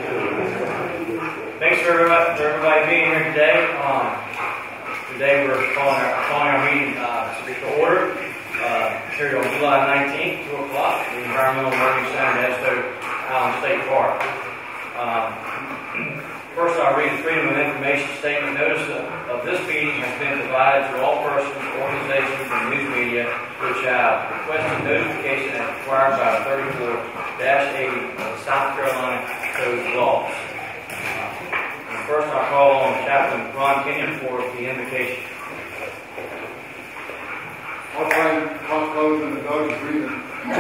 Thanks for everybody being here today. Today we're calling our meeting to order. Here on July 19th, 2 o'clock, the Environmental Learning Center at Edisto Allen State Park. First, I'll read the Freedom of Information Statement. Notice of this meeting has been provided to all persons, organizations, and news media which have requested notification as required by 34-80 of the South Carolina Code of Laws. First, I'll call on Chaplain Ron Kenyon for the invocation. I'll find hot clothes and the dog is breathing.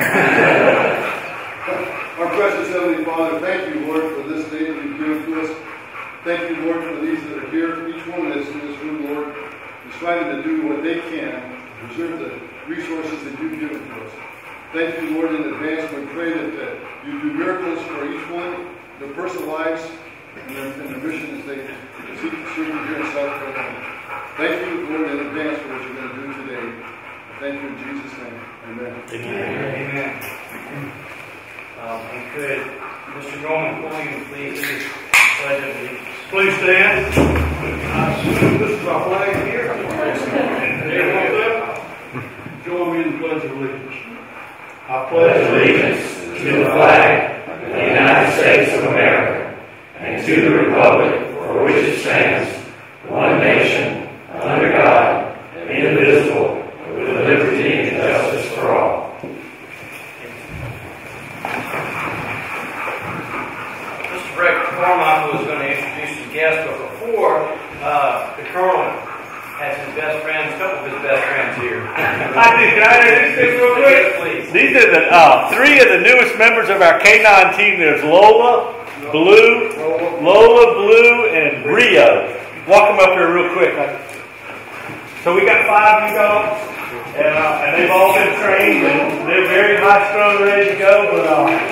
Our precious Heavenly Father, thank you, Lord, for this day that you've given to us. Thank you, Lord, for these that are here, for each one that's in this room, Lord, is striving to do what they can to preserve the resources that you've given to us. Thank you, Lord, in advance. We pray that you do miracles for each one, their personal lives, and their mission as they seek to serve you here in South Carolina. Thank you, Lord, in advance for what you're going to do today. Thank you in Jesus' name. Amen. Amen. And could Mr. Norman Williams please do the pledge of allegiance? Please stand. This is our flag here. Join me in the pledge of allegiance. I pledge allegiance to the flag of the United States of America and to the republic for which it stands, one nation, under God, indivisible, with liberty and justice for all. Mr. Brett Carmichael is going to introduce some guests, but before, the Colonel has his best friends, a couple of his best friends here. Can I introduce this real quick? Please. These are the three of the newest members of our K9 team. There's Lola, Blue, and Rio. Walk them up here real quick. So we got 5 new dogs, and they've all been trained, and they're very high strung, ready to go. But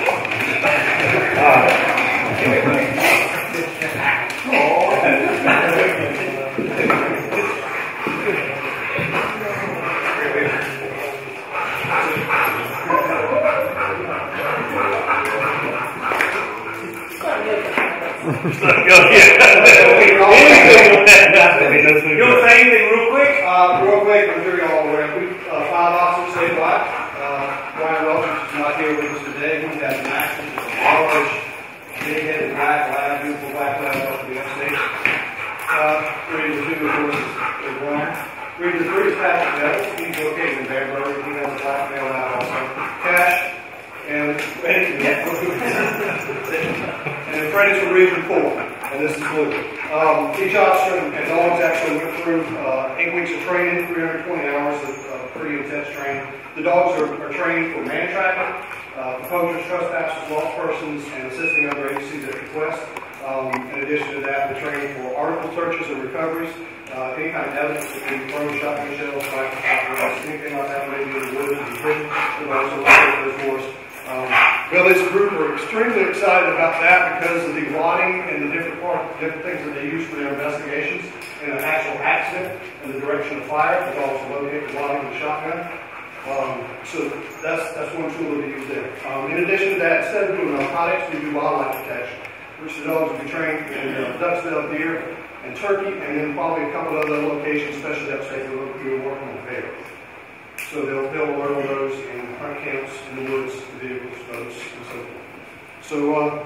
you want to say anything real quick? Real quick, I'm sure y'all are aware. We 5 officers statewide. Brian Welch, which is not here with us today. He's got an accident. He's a large, big-headed black lab, beautiful black lab up to the upstate. 3 of the 2, of course, is 1. 3 of the 3 is Patrick Devils. He's located in Bearburg. He has a black male lab also. Cash and Freddie's from Region 4. And this is Blue. Each officer and dogs actually went through 8 weeks of training, 320 hours of pretty intense training. The dogs are trained for man tracking, proposers, trespassers, lost persons, and assisting other agencies at request. In addition to that, the training for article searches and recoveries, any kind of evidence that can be thrown, shotgun shells, rifle shots, anything like that, maybe in the woods, in the prison, but also locate those for us. Well, this group are extremely excited about that because of the wadding and the different things that they use for their investigations in an actual accident and the direction of fire. They also locate the wadding with a shotgun. So that's one tool that we use there. In addition to that, instead of doing narcotics, we do wildlife detection, which the dogs will be trained in duck-tailed deer and turkey, and then probably a couple of other locations, especially upstate, we were working on bear. So they'll alert on those in hunt camps, in the woods, vehicles, boats, and so forth. So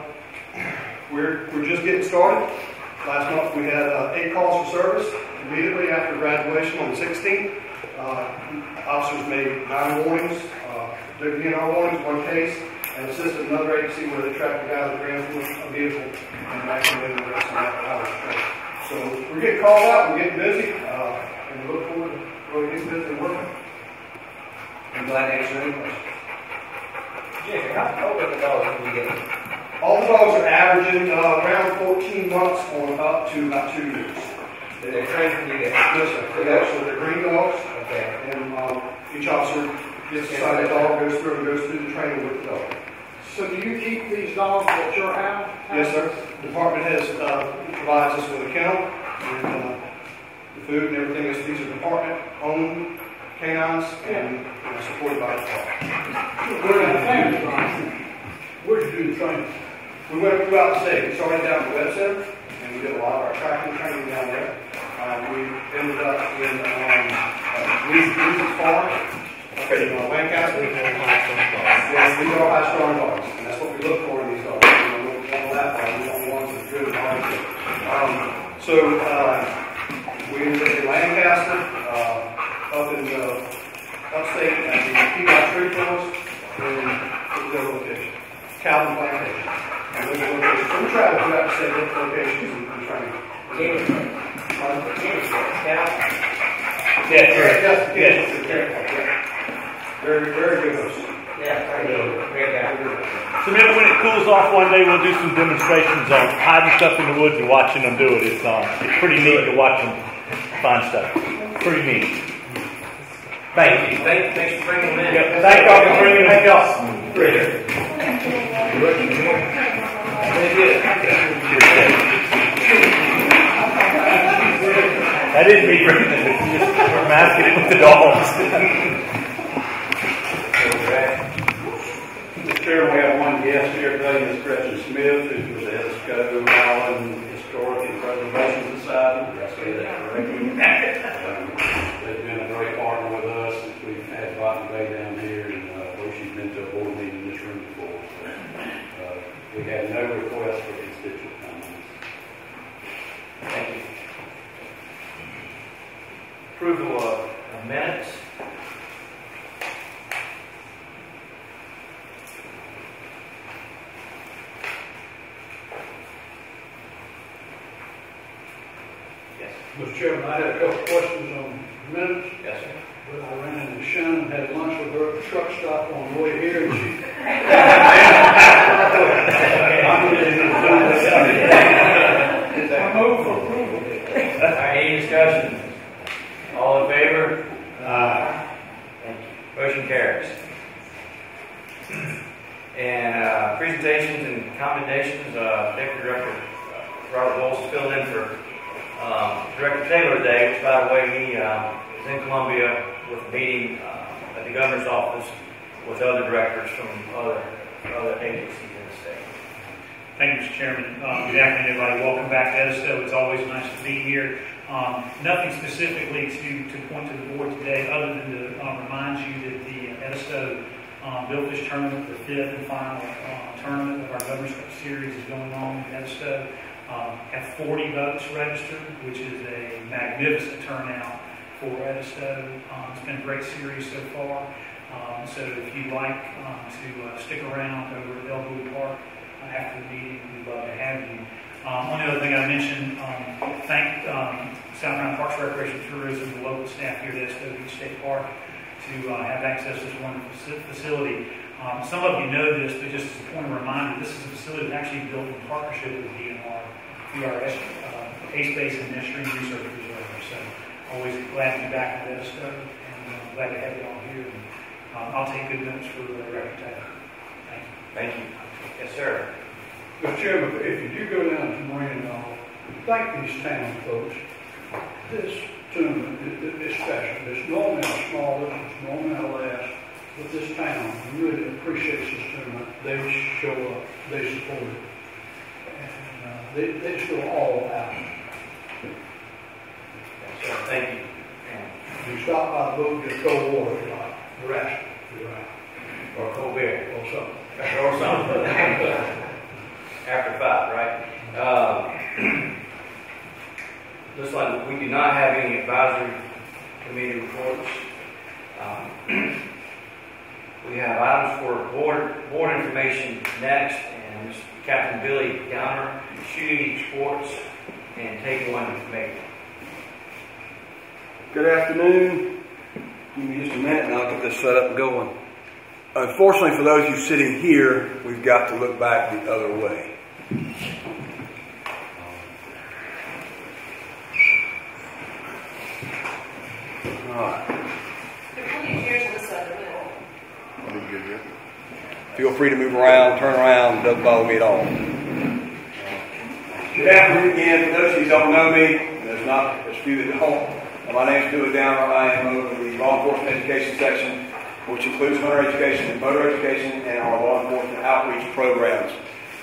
we're just getting started. Last month we had 8 calls for service immediately after graduation on the 16th. Officers made 9 warnings, SCDNR warnings, 1 case, and assisted another agency where they tracked a guy that ran through a vehicle and accidentally the rest of that hours. So we're getting called out, we're getting busy, and we look forward to really getting busy and working. I'm glad to answer any questions. Jimmy, how old are the dogs when you get them? All the dogs are averaging around 14 months on up to about 2 years. They're trained when you get them? Yes, sir. They're green dogs. Okay. And each officer gets assigned a dog, goes through the training with the dog. So do you keep these dogs at your house? Yes, sir. The department provides us with a kennel and the food and everything. These are department owned canines and supported by the department. Where did you do the training? We went throughout the state. We started down at the Web Center, and we did a lot of our tracking training down there. We ended up in Reese's Farm, Lancaster. Yes, these are high-strung dogs, and that's what we look for in these dogs. We don't want that dog. We don't want ones that are driven hard. We ended up in Lancaster, up in upstate at the Peabody Tree Forest, and the other location, Calvin Plantation. And those are locations. So we try to do that to say different locations and try to. Yes. Very, very good host. Yeah, very good. So maybe when it cools off one day, we'll do some demonstrations on hiding stuff in the woods and watching them do it. It's pretty neat to watch them find stuff. Pretty neat. Thank you. Thanks for bringing them in. Yep. Thank y'all for bringing them in. That didn't mean bringing them. We're masking it with the dogs. Mr. Chairman, we have one guest here today, Ms. Gretchen Smith, who's with the Edisto Island Historic and Preservation Society. Did I say that correctly? They've been a great partner with us since we've had Bottom Bay down here, and she's been to a board meeting in this room before. So, we had no request for constituent comments. Thank you. Approval of minutes. Yes. Mr. Chairman, I had a couple questions on minutes. Yes, sir. But I ran into Shannon, had lunch with her at the truck stop on the way here, and she. I'm over. All right, any discussion? All in favor? Thank you. Motion carries. And presentations and commendations, Deputy Director Robert Bowles is filled in for Director Taylor today, which, by the way, he is in Columbia with a meeting at the governor's office with other directors from other agencies in the state. Thank you, Mr. Chairman. Good afternoon, everybody. Welcome back to Edisto. It's always nice to be here. Nothing specifically to point to the board today other than to remind you that the Edisto Billfish Tournament, the fifth and final tournament of our Governor's Cup Series, is going on in Edisto. Have 40 boats registered, which is a magnificent turnout for Edisto. It's been a great series so far. So if you'd like to stick around over at Elwood Park after the meeting, we'd love to have you. One other thing I mentioned, thank South Carolina Parks Recreation Tourism, the local staff here at Edisto Beach State Park, to have access to this wonderful facility. Some of you know this, but just as a point of reminder, this is a facility that's actually built in partnership with DNR through our Ace Basin and Stream Research Reserve. So always glad to be back at Edisto, and glad to have you all here. And, I'll take good notes for the record tag. Thank you. Thank you. Yes, sir. Mr. Chairman, if you do go down to Marina, thank these town folks. This tournament is special. It's normally our smallest, it's normally our last, but this town really appreciates this tournament. They show up, they support it, and they just go all out. Yes, sir. Thank you. You stop by the boat, get cold water, you're like, rational, you're right. Or cold beer. Or something. Or something. After 5, right? Looks like we do not have any advisory committee reports. We have items for board information next, and Captain Billy Downer, Shooting Sports, and Take One Make. Good afternoon. Give me just a minute and I'll get this set up and going. Unfortunately for those of you sitting here, we've got to look back the other way. Alright. Feel free to move around, turn around, doesn't bother me at all. Good afternoon again. For those of you who don't know me, there's a few that don't. My name is Billy Downer. I am over the law enforcement education section, which includes hunter education and motor education and our law enforcement outreach programs.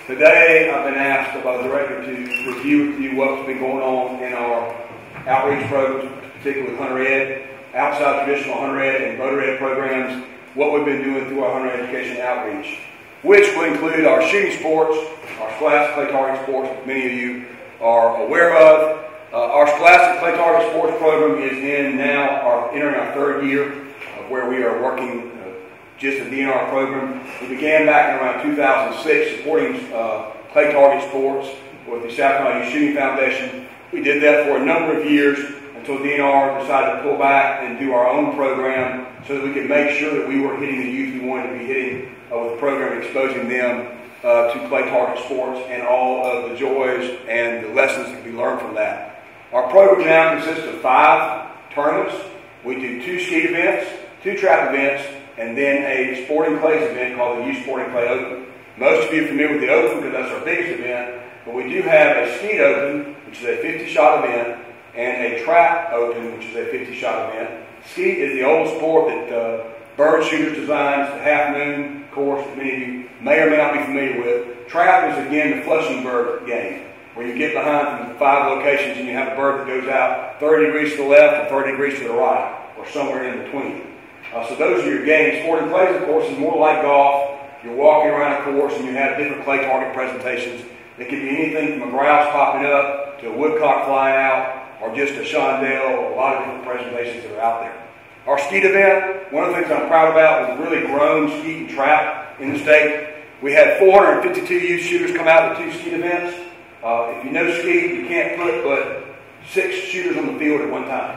Today, I've been asked by the director to review with you what's been going on in our outreach programs, particularly with Hunter Ed, outside traditional Hunter Ed and Voter Ed programs, what we've been doing through our Hunter Education outreach, which will include our shooting sports, our scholastic clay target sports, which many of you are aware of. Our scholastic clay target sports program is entering our third year of where we are working just a DNR program. We began back in around 2006 supporting clay target sports with the South Carolina Youth Shooting Foundation. We did that for a number of years until DNR decided to pull back and do our own program so that we could make sure that we were hitting the youth we wanted to be hitting with the program, exposing them to clay target sports and all of the joys and the lessons that can be learned from that. Our program now consists of 5 tournaments. We do 2 skeet events, 2 trap events, and then a sporting clays event called the Youth Sporting Clay Open. Most of you are familiar with the Open because that's our biggest event, but we do have a skeet Open, which is a 50-shot event, and a trap Open, which is a 50-shot event. Skeet is the old sport that bird shooters designed, the half moon course that many of you may or may not be familiar with. Trap is again the flushing bird game, where you get behind from 5 locations and you have a bird that goes out 30 degrees to the left and 30 degrees to the right, or somewhere in between. So those are your games. Sporting clays, of course, is more like golf. You're walking around a course and you have different clay target presentations. It could be anything from a grouse popping up to a woodcock flying out, or just a chandelle, or a lot of different presentations that are out there. Our skeet event, one of the things I'm proud about, we've really grown skeet and trap in the state. We had 452 youth shooters come out to 2 skeet events. If you know skeet, you can't put but 6 shooters on the field at one time.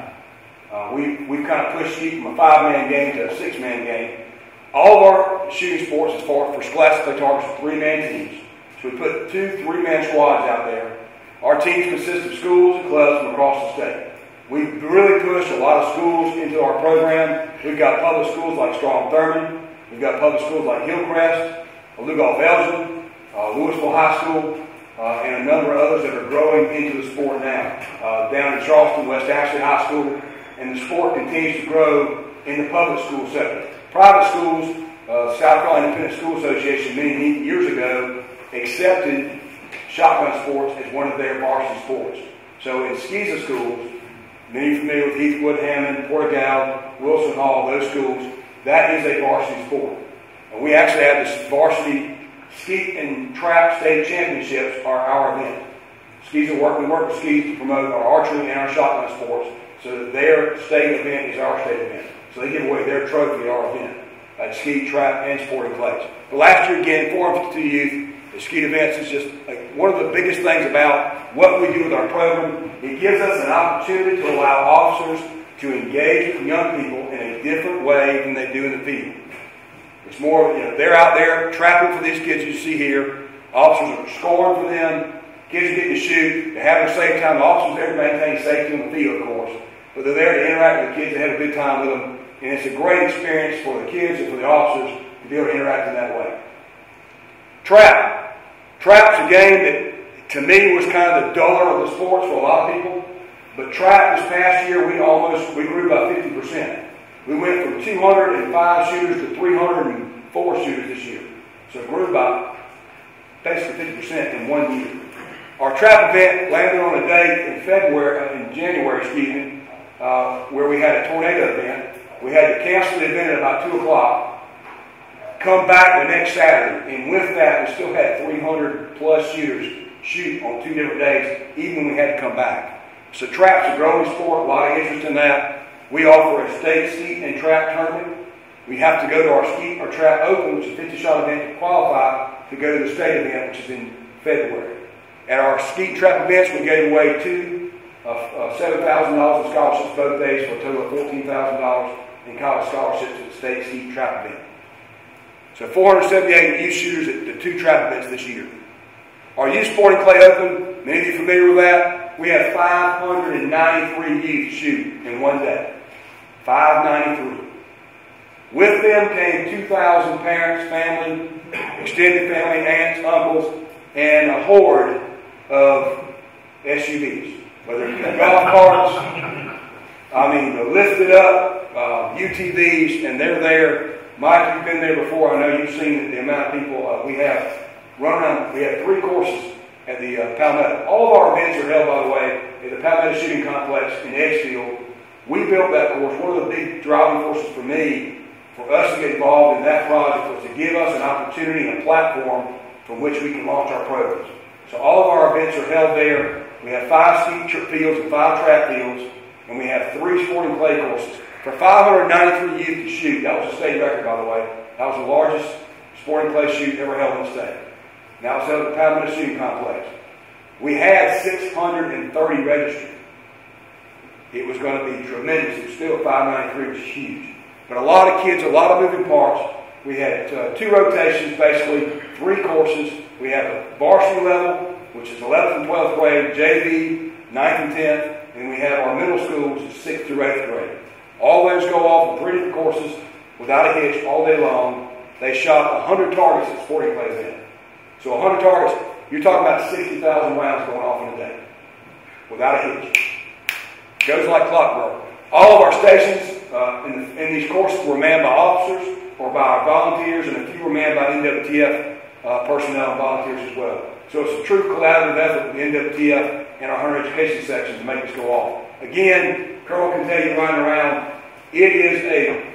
We've kind of pushed skeet from a 5-man game to a 6-man game. All of our shooting sports is for scholastic clay targets are 3-man teams. So we put 2 3-man squads out there. Our teams consist of schools and clubs from across the state. We've really pushed a lot of schools into our program. We've got public schools like Strong Thurman. We've got public schools like Hillcrest, Lugolf Elgin, Louisville High School, and a number of others that are growing into the sport now. Down in Charleston, West Ashley High School, and the sport continues to grow in the public school sector. Private schools, South Carolina Independent School Association many years ago accepted shotgun sports as one of their varsity sports. So in SCISA schools, many are familiar with Heathwood, Hammond, Portugal, Wilson Hall, those schools, that is a varsity sport. And we actually have this varsity skeet and trap state championships are our event. We work with SCISA to promote our archery and our shotgun sports so that their state event is our state event. So they give away their trophy at our event at skeet, trap, and sporting clays. But last year, again, 452 youth. The skeet events is just one of the biggest things about what we do with our program. It gives us an opportunity to allow officers to engage with young people in a different way than they do in the field. It's more, they're out there trapping for these kids you see here. Officers are scoring for them. Kids are getting to shoot. They're having a safe time. The officers are there to maintain safety on the field, of course. But they're there to interact with the kids and have a good time with them. And it's a great experience for the kids and for the officers to be able to interact in that way. Trap. Trap's a game that, to me, was kind of the duller of the sports for a lot of people. But trap this past year, we grew by 50%. We went from 205 shooters to 304 shooters this year. So it grew by basically 50% in 1 year. Our trap event landed on a date in January, where we had a tornado event. We had to cancel the event at about 2 o'clock. Come back the next Saturday, and with that, we still had 300 plus shooters shoot on 2 different days, even when we had to come back. So trap's a growing sport, a lot of interest in that. We offer a state skeet and trap tournament. We have to go to our skeet or trap open, which is a 50-shot event, to qualify to go to the state event, which is in February. At our skeet and trap events, we gave away $7,000 in scholarships both days for a total of $14,000 in college scholarships at the state skeet and trap event. So 478 youth shooters at the 2 trap events this year. Our Youth Sporting Clay Open, many of you familiar with that? We had 593 youth shoot in 1 day. 593. With them came 2,000 parents, family, extended family, aunts, uncles, and a horde of SUVs. Whether it's golf carts, the lifted up UTVs, and they're there. Mike, you've been there before. I know you've seen the amount of people. We have run around. We had 3 courses at the Palmetto. All of our events are held, by the way, at the Palmetto Shooting Complex in Edgefield. We built that course. One of the big driving forces for me, for us to get involved in that project, was to give us an opportunity and a platform from which we can launch our programs. So all of our events are held there. We have 5 ski fields and 5 track fields, and we have 3 sporting clay courses. For 593 youth to shoot, that was a state record, by the way. That was the largest sporting clay shoot ever held in the state. Now it's held at the Palmetto Shooting Complex. We had 630 registered. It was going to be tremendous. It was still 593, it was huge. But a lot of kids, a lot of moving parts. We had 2 rotations, basically, 3 courses. We have a varsity level, which is 11th and 12th grade, JV, 9th and 10th, and we have our middle school, which is 6th through 8th grade. All those go off in 3 different courses without a hitch all day long. They shot 100 targets at sporting clay event. So 100 targets, you're talking about 60,000 rounds going off in a day without a hitch. Goes like clockwork. All of our stations in these courses were manned by officers or by our volunteers, and a few were manned by NWTF personnel and volunteers as well. So it's a true collaborative effort with the NWTF and our hunter education section to make this go off. Again, Colonel can tell you riding around, it is a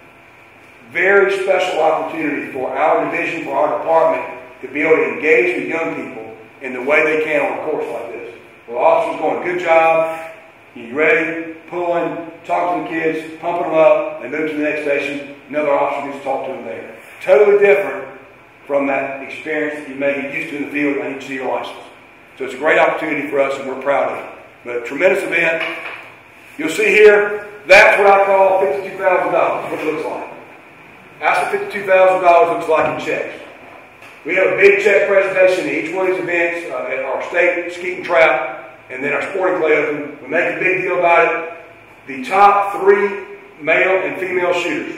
very special opportunity for our division, for our department, to be able to engage with young people in the way they can on a course like this. Well, officers going, good job, you ready, pulling, talking to the kids, pumping them up, they move to the next station, another officer gets to talk to them there. Totally different from that experience that you may get used to in the field and you see your license. So it's a great opportunity for us and we're proud of it. But a tremendous event. You'll see here, that's what I call $52,000, what it looks like. That's what $52,000 looks like in checks. We have a big check presentation at each one of these events at our state skeet and trap, and then our sporting clay open. We make a big deal about it. The top 3 male and female shooters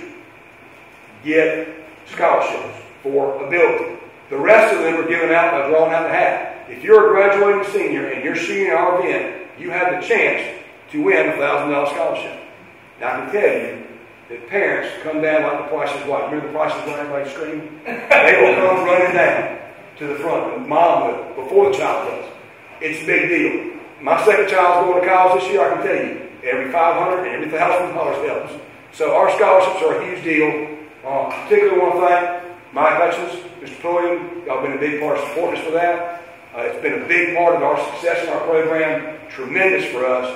get scholarships for ability. The rest of them are given out by drawing out the hat. If you're a graduating senior and you're shooting at our event, you have the chance to win a $1,000 scholarship. Now I can tell you that parents come down like the Price is Right. Remember the Price is Right, everybody screaming? They will come running down to the front. Mom will, before the child does. It's a big deal. My second child's going to college this year, I can tell you. Every $500 and every $1,000 helps. So our scholarships are a huge deal. Particularly want to thank Mike Hutchins, Mr. Pulliam. Y'all been a big part of supporting us for that. It's been a big part of our success in our program. Tremendous for us.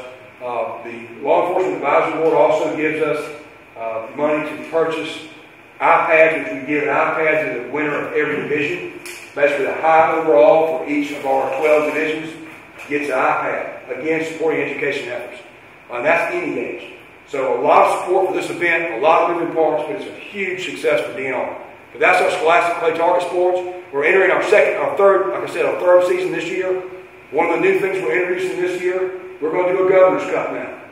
The Law Enforcement Advisory Board also gives us money to purchase iPads, which we give an iPad to the winner of every division. Basically, the high overall for each of our 12 divisions gets an iPad. Again, supporting education efforts. And that's any age. So a lot of support for this event, a lot of moving parts, but it's a huge success for DNR. But that's our Scholastic Clay Target Sports. We're entering our third season this year. One of the new things we're introducing this year, we're going to do a Governor's Cup now.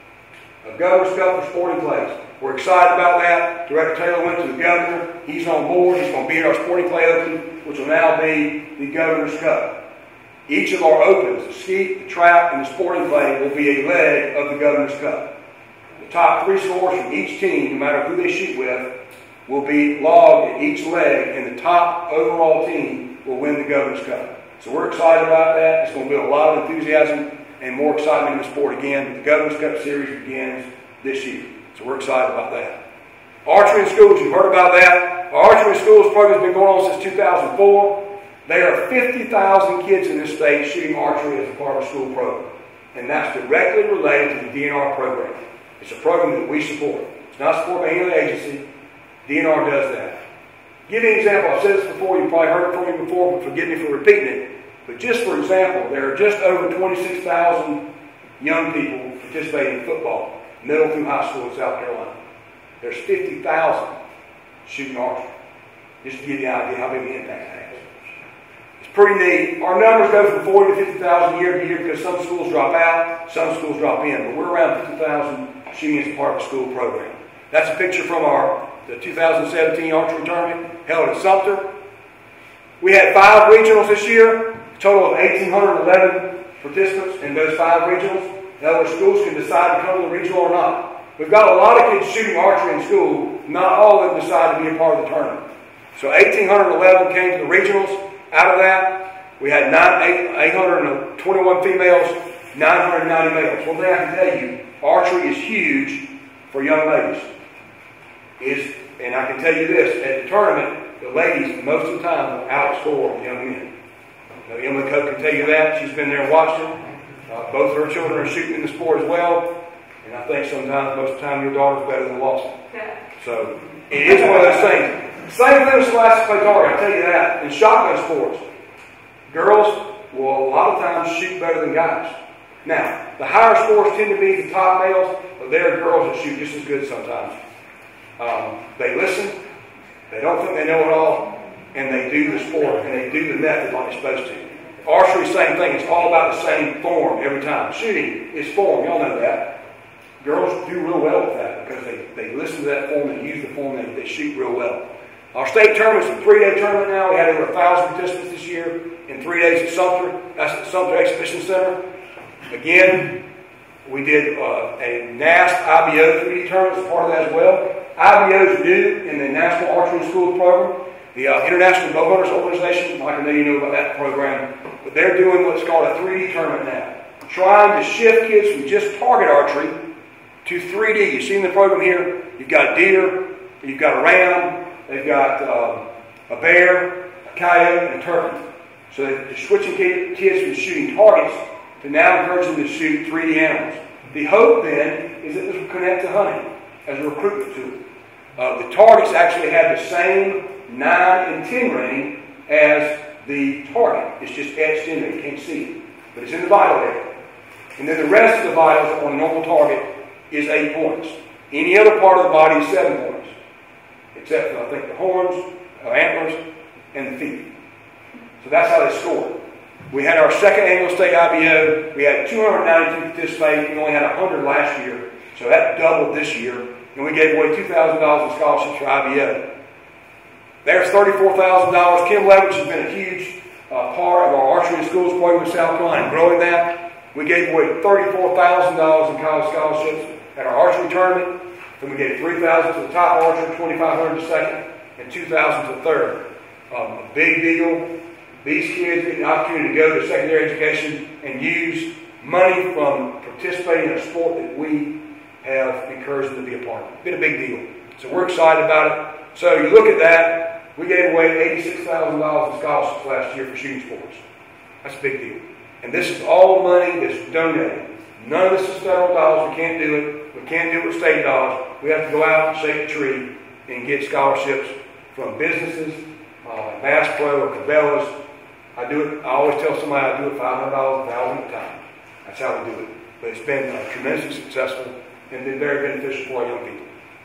A Governor's Cup for sporting clays. We're excited about that. Director Taylor went to the governor. He's on board. He's going to be in our sporting clay open, which will now be the Governor's Cup. Each of our opens, the skeet, the trap, and the sporting clay, will be a leg of the Governor's Cup. The top 3 scores from each team, no matter who they shoot with, will be logged at each leg, and the top overall team will win the Governor's Cup. So we're excited about that. It's going to build a lot of enthusiasm and more excitement in the sport again. The Governor's Cup Series begins this year. So we're excited about that. Archery in schools, you've heard about that. Our Archery in schools program has been going on since 2004. There are 50,000 kids in this state shooting archery as a part of a school program. And that's directly related to the DNR program. It's a program that we support. It's not supported by any other agency. DNR does that. Give you an example. I've said this before. You've probably heard it from me before, but forgive me for repeating it. But just for example, there are just over 26,000 young people participating in football, middle through high school in South Carolina. There's 50,000 shooting archery. Just to give you an idea how big the impact it has. It's pretty neat. Our numbers go from 40 to 50,000 year to year because some schools drop out, some schools drop in. But we're around 50,000 shooting as part of a school program. That's a picture from the 2017 archery tournament held at Sumter. We had 5 regionals this year, a total of 1,811 participants in those 5 regionals. In other words, schools can decide to come to the regional or not. We've got a lot of kids shooting archery in school. Not all of them decide to be a part of the tournament. So 1,811 came to the regionals. Out of that, we had 821 females, 990 males. One thing I can tell you, archery is huge for young ladies. And I can tell you this, at the tournament, the ladies, most of the time, will outscore the young men. Now, Emily Coe can tell you that. She's been there and watched them. Both of her children are shooting in the sport as well. And I think sometimes, most of the time, your daughter's better than Lawson. So, it is one of those things. Same thing with scholastic play target, I tell you that. In shotgun sports, girls will a lot of times shoot better than guys. Now, the higher scores tend to be the top males, but there are girls that shoot just as good sometimes. They listen, they don't think they know it all, and they do the sport, and they do the method like they're supposed to. Archery, same thing. It's all about the same form every time. Shooting is form. Y'all know that. Girls do real well with that because they listen to that form, they use the form, they shoot real well. Our state tournament's a 3-day tournament now. We had over 1,000 participants this year in 3 days at Sumter. That's the Sumter Exhibition Center. Again, we did a NAST IBO 3D tournament as part of that as well. IBO is new in the National Archery School program. The International Bow Hunters Organization, like I know you know about that program, but they're doing what's called a 3D tournament now. Trying to shift kids from just target archery to 3D. You see in the program here, you've got a deer, you've got a ram, they've got a bear, a coyote, and a turkey. So they're switching kids from shooting targets to now encouraging them to shoot 3D animals. The hope then is that this will connect to hunting as a recruitment tool. The targets actually have the same 9 and 10 rating as the target. It's just etched in there. You can't see it. But it's in the vital area. And then the rest of the vitals on a normal target is 8 points. Any other part of the body is 7 points. Except for, I think, the horns, antlers, and the feet. So that's how they score. We had our second annual state IBO. We had 292 participate. We only had 100 last year. So that doubled this year. And we gave away $2,000 in scholarships for IBO. There's $34,000. Kim Leverage has been a huge part of our Archery in Schools program in South Carolina, growing that. We gave away $34,000 in college scholarships at our archery tournament. Then we gave $3,000 to the top archer, $2,500 to second, and $2,000 to third. A big deal. These kids get the opportunity to go to secondary education and use money from participating in a sport that we have encouraged them to be a part of. It's been a big deal. So we're excited about it. So you look at that, we gave away $86,000 in scholarships last year for shooting sports. That's a big deal. And this is all money that's donated. None of this is federal dollars. We can't do it. We can't do it with state dollars. We have to go out and shake a tree and get scholarships from businesses, Bass Pro or Cabela's. I always tell somebody I do it $500, $1,000 at a time. That's how we do it. But it's been tremendously successful and been very beneficial for our young people.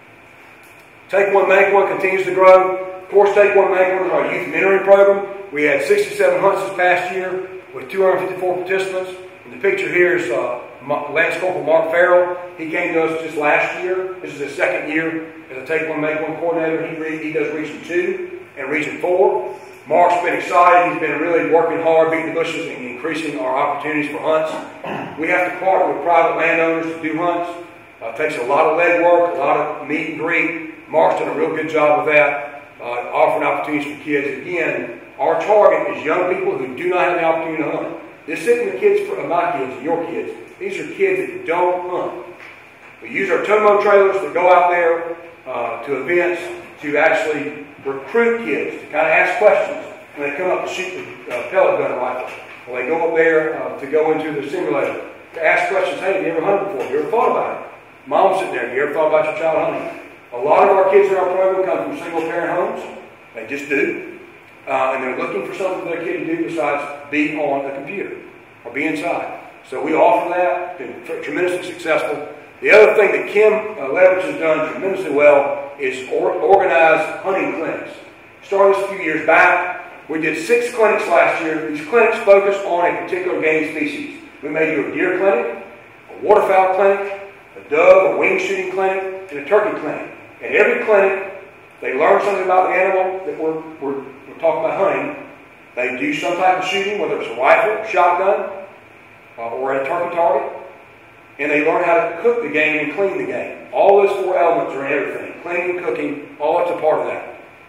Take One, Make One continues to grow. Of course, Take One, Make One is our youth mentoring program. We had 67 hunts this past year with 254 participants. And the picture here is Lance Corporal Mark Farrell. He came to us just last year. This is his second year as a Take One, Make One coordinator. He does Region 2 and Region 4. Mark's been excited. He's been really working hard, beating the bushes, and increasing our opportunities for hunts. We have to partner with private landowners to do hunts. It takes a lot of legwork, a lot of meet and greet. Mark's done a real good job of that, offering opportunities for kids. Again, our target is young people who do not have the opportunity to hunt. This isn't the kids for my kids, your kids. These are kids that don't hunt. We use our tow trailers to go out there to events to actually recruit kids, to kind of ask questions when they come up to shoot the pellet gun rifle. When they go up there to go into the simulator, to ask questions, hey, have you ever hunted before? Have you ever thought about it? Mom's sitting there, have you ever thought about your child hunting? A lot of our kids in our program come from single-parent homes. They just do. And they're looking for something for their kid to do besides be on a computer or be inside. So we offer that. It's been tremendously successful. The other thing that Kim Leverage has done tremendously well is organize hunting clinics. Started this a few years back. We did 6 clinics last year. These clinics focus on a particular game species. We may do a deer clinic, a waterfowl clinic, a dove or wing shooting clinic, and a turkey clinic. At every clinic, they learn something about the animal that we're talking about hunting. They do some type of shooting, whether it's a rifle, shotgun, or a turkey target. And they learn how to cook the game and clean the game. All those 4 elements are in everything. Cleaning, cooking, all that's a part of that.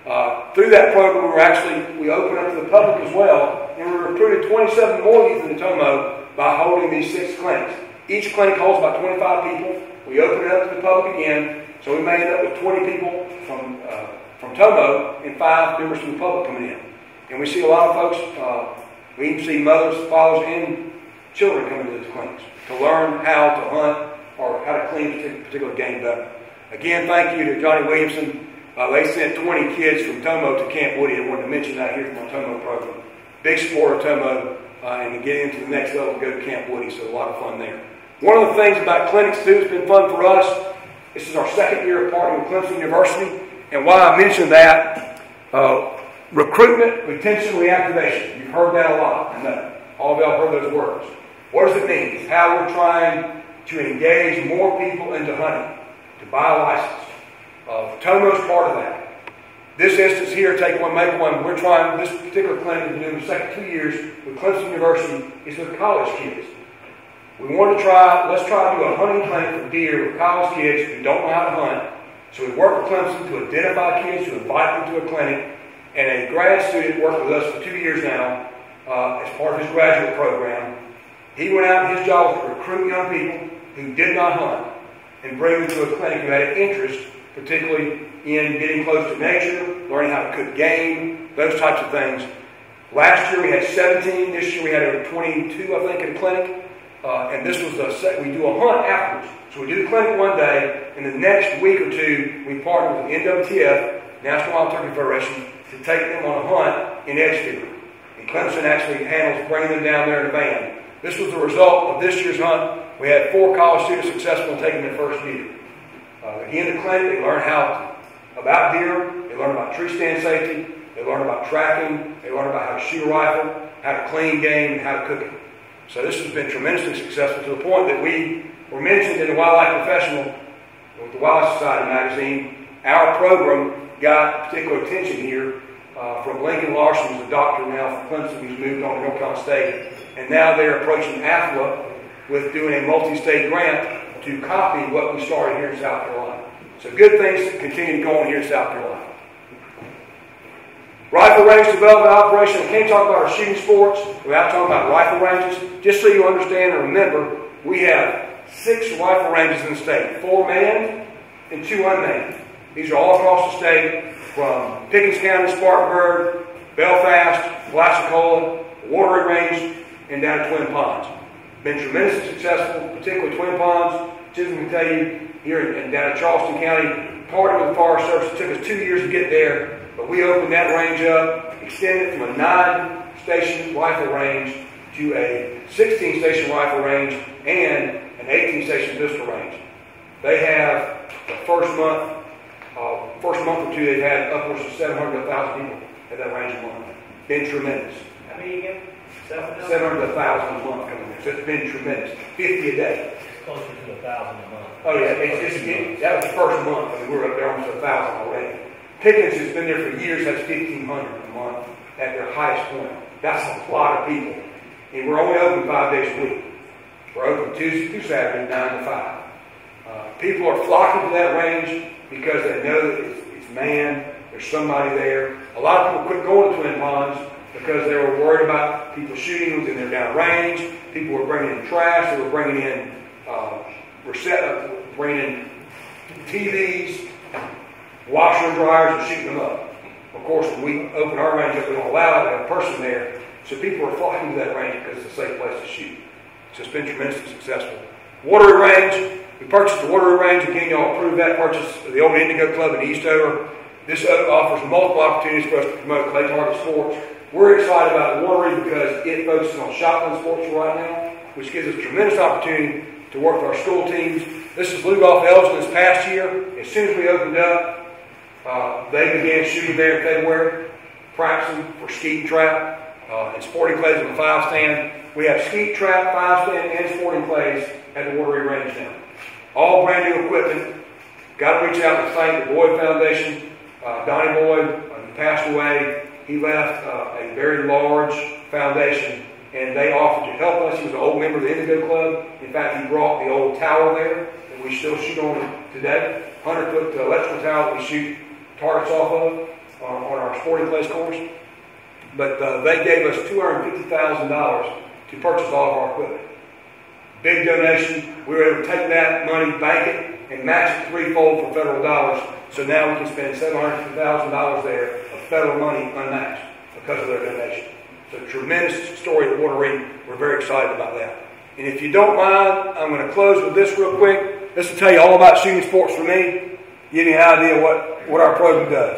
Through that program, we opened up to the public as well, and we recruited 27 more youth in Tomo by holding these 6 clinics. Each clinic holds about 25 people. We opened it up to the public again, so we may end up with 20 people from Tomo and 5 members from the public coming in. And we see a lot of folks, we even see mothers, fathers, and children coming to these clinics to learn how to hunt or how to clean a particular game better. Again, thank you to Johnny Williamson. They sent 20 kids from Tomo to Camp Woody. I wanted to mention that here from our Tomo program. Big support of Tomo, and to get into the next level, go to Camp Woody, so a lot of fun there. One of the things about clinics, too, that's been fun for us, this is our 2nd year of partnering with Clemson University, and why I mentioned that, recruitment, retention, reactivation. You've heard that a lot, I know. All of y'all have heard those words. What does it mean? It's how we're trying to engage more people into hunting, to buy a license. Tomo's part of that. This instance here, take one, make one, we're trying, this particular clinic we've been doing the second 2 years with Clemson University is with college kids. We want to let's try to do a hunting clinic for deer with college kids who don't know how to hunt. So we work with Clemson to identify kids, to invite them to a clinic, and a grad student worked with us for 2 years now as part of his graduate program. He went out and his job was to recruit young people who did not hunt and bring them to a clinic who had an interest, particularly in getting close to nature, learning how to cook game, those types of things. Last year we had 17. This year we had over 22, I think, in the clinic. And this was we do a hunt afterwards. So we do the clinic one day, and the next week or two, we partner with the NWTF, National Wild Turkey Federation, to take them on a hunt in Edisto. And Clemson actually handles bringing them down there in a van. This was the result of this year's hunt. We had 4 college students successful in taking their first deer. Again, the clinic, they learn about deer, they learn about tree stand safety, they learn about tracking, they learn about how to shoot a rifle, how to clean game, and how to cook it. So this has been tremendously successful to the point that we were mentioned in the Wildlife Professional with the Wildlife Society magazine. Our program got particular attention here from Lincoln Larson, who's a doctor now from Clemson, who's moved on to North Carolina State. And now they're approaching AFLA with doing a multi-state grant to copy what we started here in South Carolina. So good things that continue to go on here in South Carolina. Rifle range development operation. I can't talk about our shooting sports without talking about rifle ranges. Just so you understand and remember, we have 6 rifle ranges in the state, 4 manned and 2 unmanned. These are all across the state, from Pickens County, Spartanburg, Belfast, Glacicola, Watery Range, and down to Twin Ponds. Been tremendously successful, particularly Twin Ponds. Chisholm can tell you, here and down in Charleston County, partnered with the Forest Service. It took us 2 years to get there, but we opened that range up, extended it from a 9-station rifle range to a 16-station rifle range and an 18-station pistol range. They have the first month or two, they've had upwards of 700 to 1,000 people at that range a month. Been tremendous. How many again? 700 to 1,000 a month coming in. So it's been tremendous. 50 a day. It's closer to 1,000 a month. Oh yeah, that was the first month. I mean, we were up there almost 1,000 already. Pickens has been there for years, has 1,500 a month at their highest point. That's a lot of people. And we're only open 5 days a week. We're open Tuesday through Saturday, 9 to 5. People are flocking to that range because they know that it's manned, there's somebody there. A lot of people quit going to Twin Ponds because they were worried about people shooting them and they're down range. People were bringing in trash, they were bringing in TVs, washer and dryers, and shooting them up. Of course, when we open our range up, we don't allow it to have a person there. So people are flocking to that range because it's a safe place to shoot. So it's been tremendously successful. Watery range. We purchased the Watery range. Again, y'all approved that purchase of the old Indigo Club in Eastover. This offers multiple opportunities for us to promote clay target sports. We're excited about the Watery because it focuses on shotgun sports right now, which gives us tremendous opportunity to work with our school teams. This is Lou Golf Elgin this past year. As soon as we opened up, they began shooting there in February, practicing for skeet and trap and sporting clays on the 5-stand. We have skeet, trap, 5-stand, and sporting clays at the Watery range now. All brand new equipment. Got to reach out and thank the Boyd Foundation. Donnie Boyd, he passed away. He left a very large foundation, and they offered to help us. He was an old member of the Indigo Club. In fact, he brought the old tower there that we still shoot on today. 100-foot electrical tower that we shoot targets off of. on our sporting clays course. But they gave us $250,000 to purchase all of our equipment. Big donation. We were able to take that money, bank it, and match it threefold for federal dollars. So now we can spend $750,000 there of federal money unmatched because of their donation. It's a tremendous story at Water Reed. We're very excited about that. And if you don't mind, I'm going to close with this real quick. This will tell you all about shooting sports for me. Give you an idea what our program does.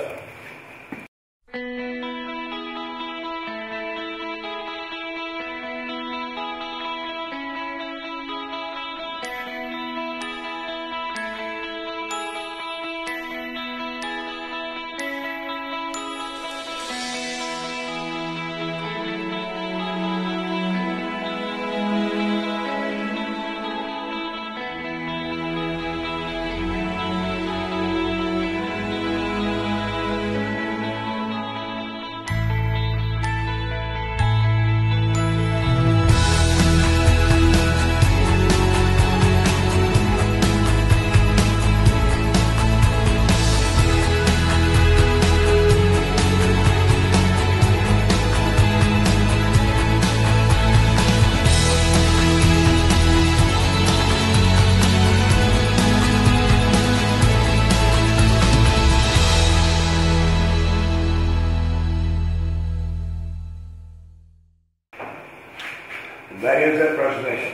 That is that presentation.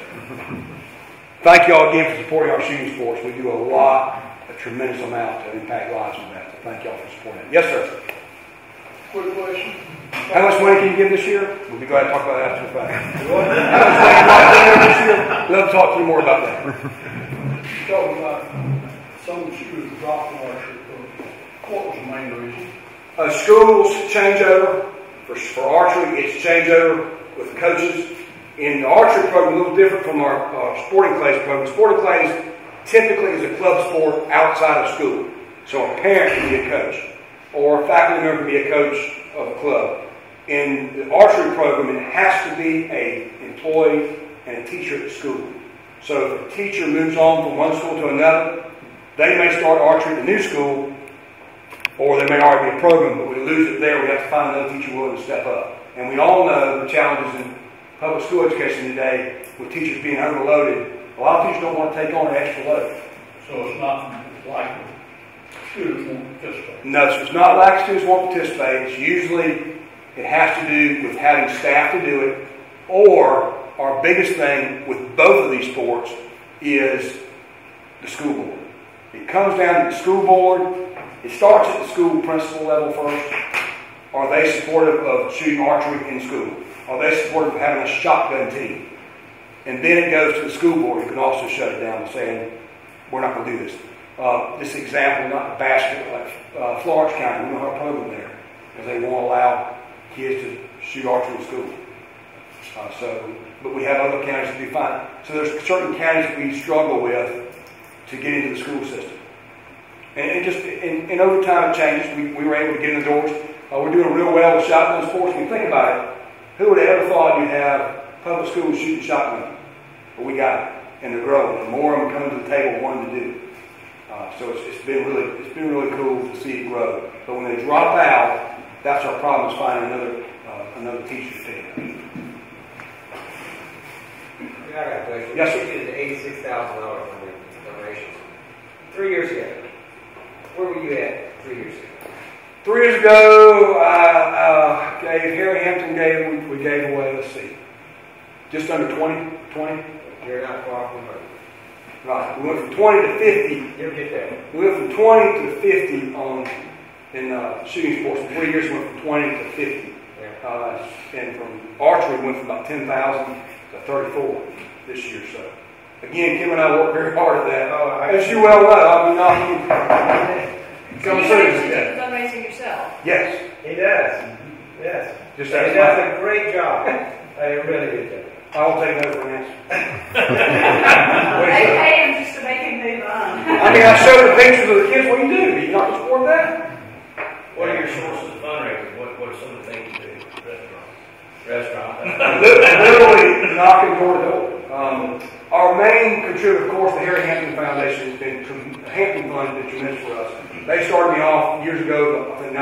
Thank you all again for supporting our shooting sports. We do a tremendous amount to impact lives with that. So thank you all for supporting it. Yes, sir. Quick question. How much money can you give this year? We'll be glad to talk about that after the fact. How much money can you give this year? Love to talk to you more about that. You're talking about some shooters dropped from archery program. What was the main reason? Schools changeover. For archery, it's changeover with the coaches. In the archery program, a little different from our sporting clays program. Sporting clays typically is a club sport outside of school. So a parent can be a coach, or a faculty member can be a coach of a club. In the archery program, it has to be an employee and a teacher at the school. So if a teacher moves on from one school to another, they may start archery at the new school, or there may already be a program, but we lose it there. We have to find another teacher willing to step up. And we all know the challenges in public school education today with teachers being overloaded. A lot of teachers don't want to take on an extra load. So it's not like students won't participate. No, so it's not like students won't participate. It's usually, it has to do with having staff to do it, or our biggest thing with both of these sports is the school board. It comes down to the school board. It starts at the school principal level first. Are they supportive of shooting archery in school? Are they supportive of having a shotgun team? And then it goes to the school board, who can also shut it down and saying, we're not going to do this. This example, not basketball, like Florence County, we don't have a program there because they won't allow kids to shoot archery in school. But we have other counties that do fine. So there's certain counties that we struggle with to get into the school system. And over time it changes. We were able to get in the doors. We're doing real well with shotgun sports. When you think about it, who would have ever thought you'd have public schools shooting shotgun? But we got it, and they're growing. And more of them come to the table wanting to do it. So it's been really cool to see it grow. But when they drop out, that's our problem, is finding another teacher to take it. I got a question. Yes, sir. You did $86,000 from the donations 3 years ago. Where were you at 3 years ago? 3 years ago, Harry Hampton we gave away, let's see, just under 20. You're not far from her. Right. We went from 20 to 50. You'll get there. We went from 20 to 50 in shooting sports. In 3 years, we went from 20 to 50. Yeah. And from archery, we went from about 10,000 to 34 this year. So, again, Kim and I worked very hard at that. As you well know, So you do fundraising yourself? Yes. He does. Yes. Just he does a great job. A really good job. I won't take no for an answer. They pay him just to make him move on. I mean, I showed the pictures of the kids. What do you do? Do you not support that? What are your sources of fundraising? What are some of the things you do? Restaurants? Restaurant. Literally knocking door to door. Our main contributor, of course, the Harry Hampton Foundation has been, the Hampton Fund has been tremendous for us. They started me off years ago, I think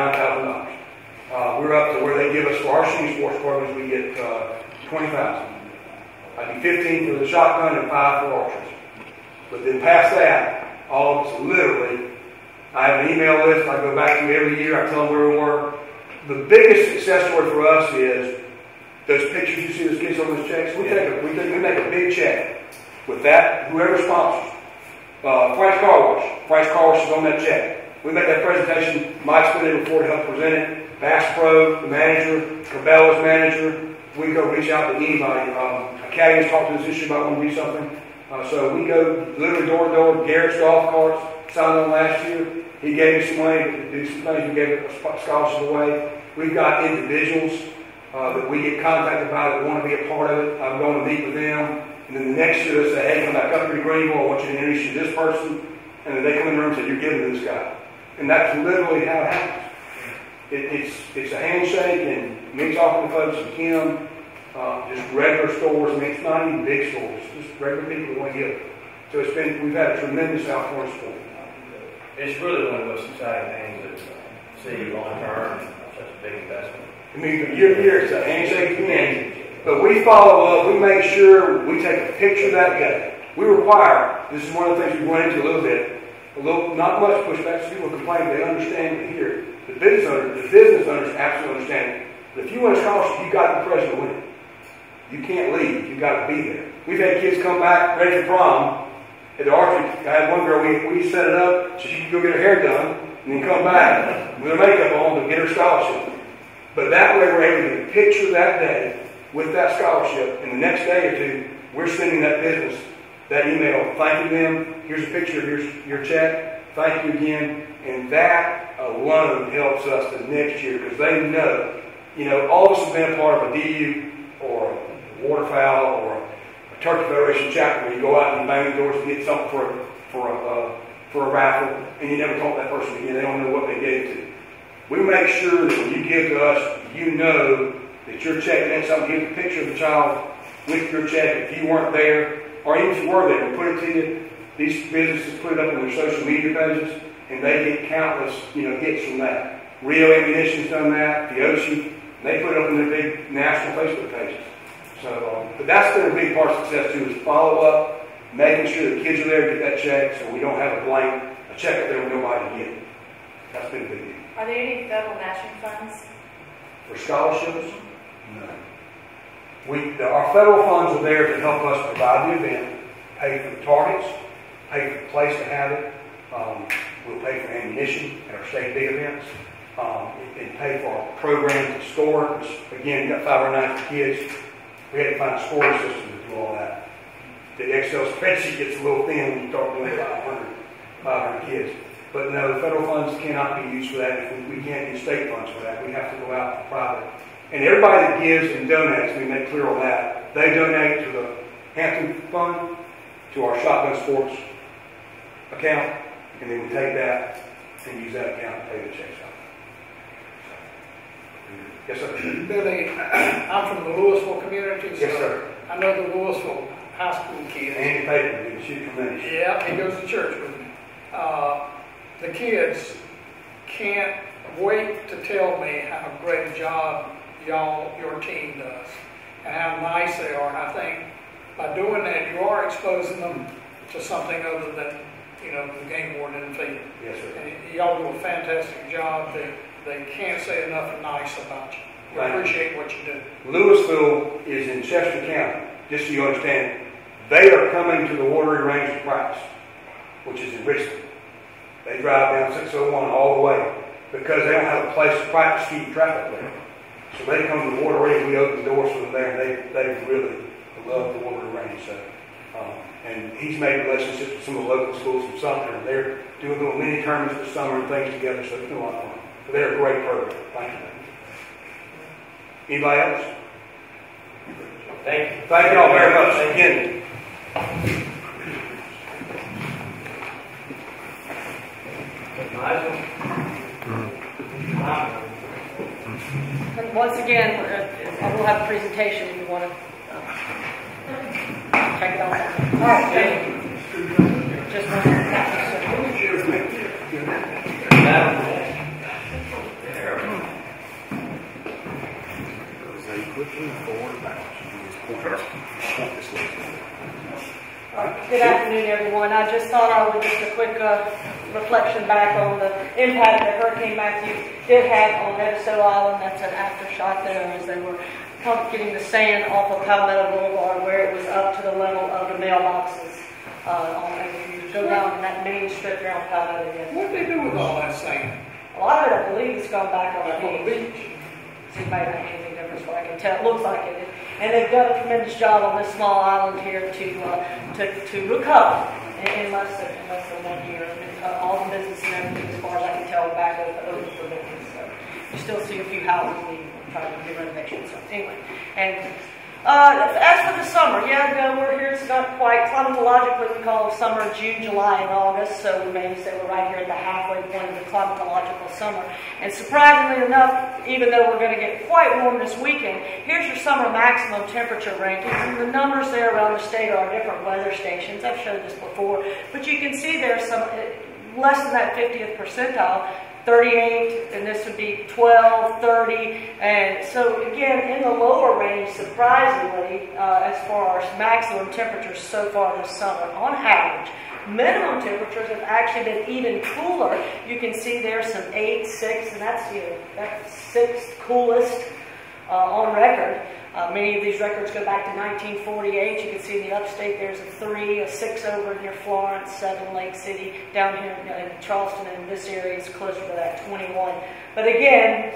$9,000. We're up to where they give us, for our shooting sports programs, we get $20,000. I do 15 for the shotgun and 5 for archers. But then past that, all of us literally, I have an email list I go back to every year, I tell them where we were. The biggest success story for us is those pictures you see those kids on those checks. We make a big check with that, whoever sponsors. Frank's Car Wash. Frank's Car Wash is on that check. We make that presentation. Mike's been there before to help present it. Bass Pro, the manager, Cabela's manager. We go reach out to anybody. Academy's talked to this issue about wanting to do something. So we go literally door to door. Garrett's golf carts signed on last year. He gave me some money to do some things. We gave a scholarship away. We've got individuals that we get contacted by that want to be a part of it. I'm going to meet with them. And then the next year they say, hey, come back up to Greenville. I want you to introduce you to this person. And then they come in the room and say, you're giving to this guy. And that's literally how it happens. It's a handshake and me talking to folks and Kim, just regular stores. I mean, it's not even big stores. It's just regular people that want to give. So we've had a tremendous outpouring support. It's really one of the most exciting things that see long term and such a big investment. I mean, year to year, it's a handshake again. But we follow up, we make sure we take a picture that day. We require, this is one of the things we went into a little bit, not much pushback, so people complain, they understand it here. The business owners absolutely understand it. But if you win a scholarship, you've got to be present to win it. You can't leave, you've got to be there. We've had kids come back ready for prom. At the archery, I had one girl, we set it up so she could go get her hair done and then come back with her makeup on to get her scholarship. But that way we're able to get a picture that day with that scholarship, and the next day or two, we're sending that business that email, thanking them, here's a picture, here's your check, thank you again, and that alone helps us the next year because they know, all of us have been a part of a DU or a waterfowl or a Turkey Federation chapter where you go out and you bang the doors to get something for a raffle, and you never talk to that person again, they don't know what they gave to. We make sure that when you give to us, you know that your check meant something. Here's a picture of the child with your check. If you weren't there, or even if you were there, we put it to you. These businesses put it up on their social media pages, and they get countless, hits from that. Rio Ammunition's done that. The Ocean, they put it up on their big national Facebook pages. So, but that's been a big part of success too, is follow up, making sure the kids are there to get that check, so we don't have a check up there with nobody to get it. That's been a big deal. Are there any federal matching funds? For scholarships? No. Our federal funds are there to help us provide the event, pay for the targets, pay for the place to have it. We'll pay for ammunition at our state big events, and pay for our programs at store. Which, again, you got 590 kids. We had to find a scoring system to do all that. The Excel spreadsheet gets a little thin when you start doing 500 kids. But no, the federal funds cannot be used for that. If we can't use state funds for that, we have to go out to private. And everybody that gives and donates, we make clear on that, they donate to the Hampton Fund, to our Shotgun Sports account, and then we take that and use that account to pay the checks out. Yes, sir. Billy, I'm from the Louisville community. So yes, sir. I know the Louisville high school kids. Andy Payton, he shoot tremendous. Yeah, he goes to church with me. The kids can't wait to tell me how great a job your team does and how nice they are. And I think by doing that, you are exposing them to something other than, the game warden in the field. Yes, sir. And y'all do a fantastic job. They can't say enough nice about you. We appreciate what you do. Louisville is in Chester County, just so you understand. They are coming to the Watery Range to practice, which is in Richmond. They drive down 601 all the way because they don't have a place to practice keep traffic there. So they come to the Water Range, we open the doors for them there, and they really love the Water Range. So, and he's made relationships with some of the local schools from Sumter, and they're doing little mini tournaments this summer and things together, so it's been a lot of fun. But they're a great program. Thank you. Anybody else? Thank you. Thank you all very much. Again. And once again, I will have a presentation if you want to check it out. All right, thank you. Just one Good afternoon, everyone. I just thought I would just a quick reflection back on the impact that Hurricane Matthew did have on Edisto Island. That's an aftershock there as they were getting the sand off of Palmetto Boulevard where it was up to the level of the mailboxes. If you go down that main strip there on Palmetto. What did they do with all that sand? A lot of it, I believe, has gone back on the beach. So it might not make any difference, but I can tell. It looks like it. And they've done a tremendous job on this small island here to recover in less than 1 year. All the business and everything, as far as I can tell, back over for business. So you still see a few houses needing trying to do renovations. So anyway, and as for the summer, we're here. It's not quite climatologically. We call summer June, July, and August. So we may say we're right here at the halfway point of the climatological summer. And surprisingly enough, even though we're going to get quite warm this weekend, here's your summer maximum temperature rankings. And the numbers there around the state are different weather stations. I've showed this before, but you can see there's some less than that 50th percentile. 38, and this would be 12, 30, and so again, in the lower range, surprisingly, as far as maximum temperatures so far this summer, on average, minimum temperatures have actually been even cooler. You can see there's some 8, 6, and that's that's 6th coolest on record. Many of these records go back to 1948. You can see in the upstate there's a 3, a 6 over near Florence, 7 Lake City, down here in Charleston, and this area is closer to that 21. But again,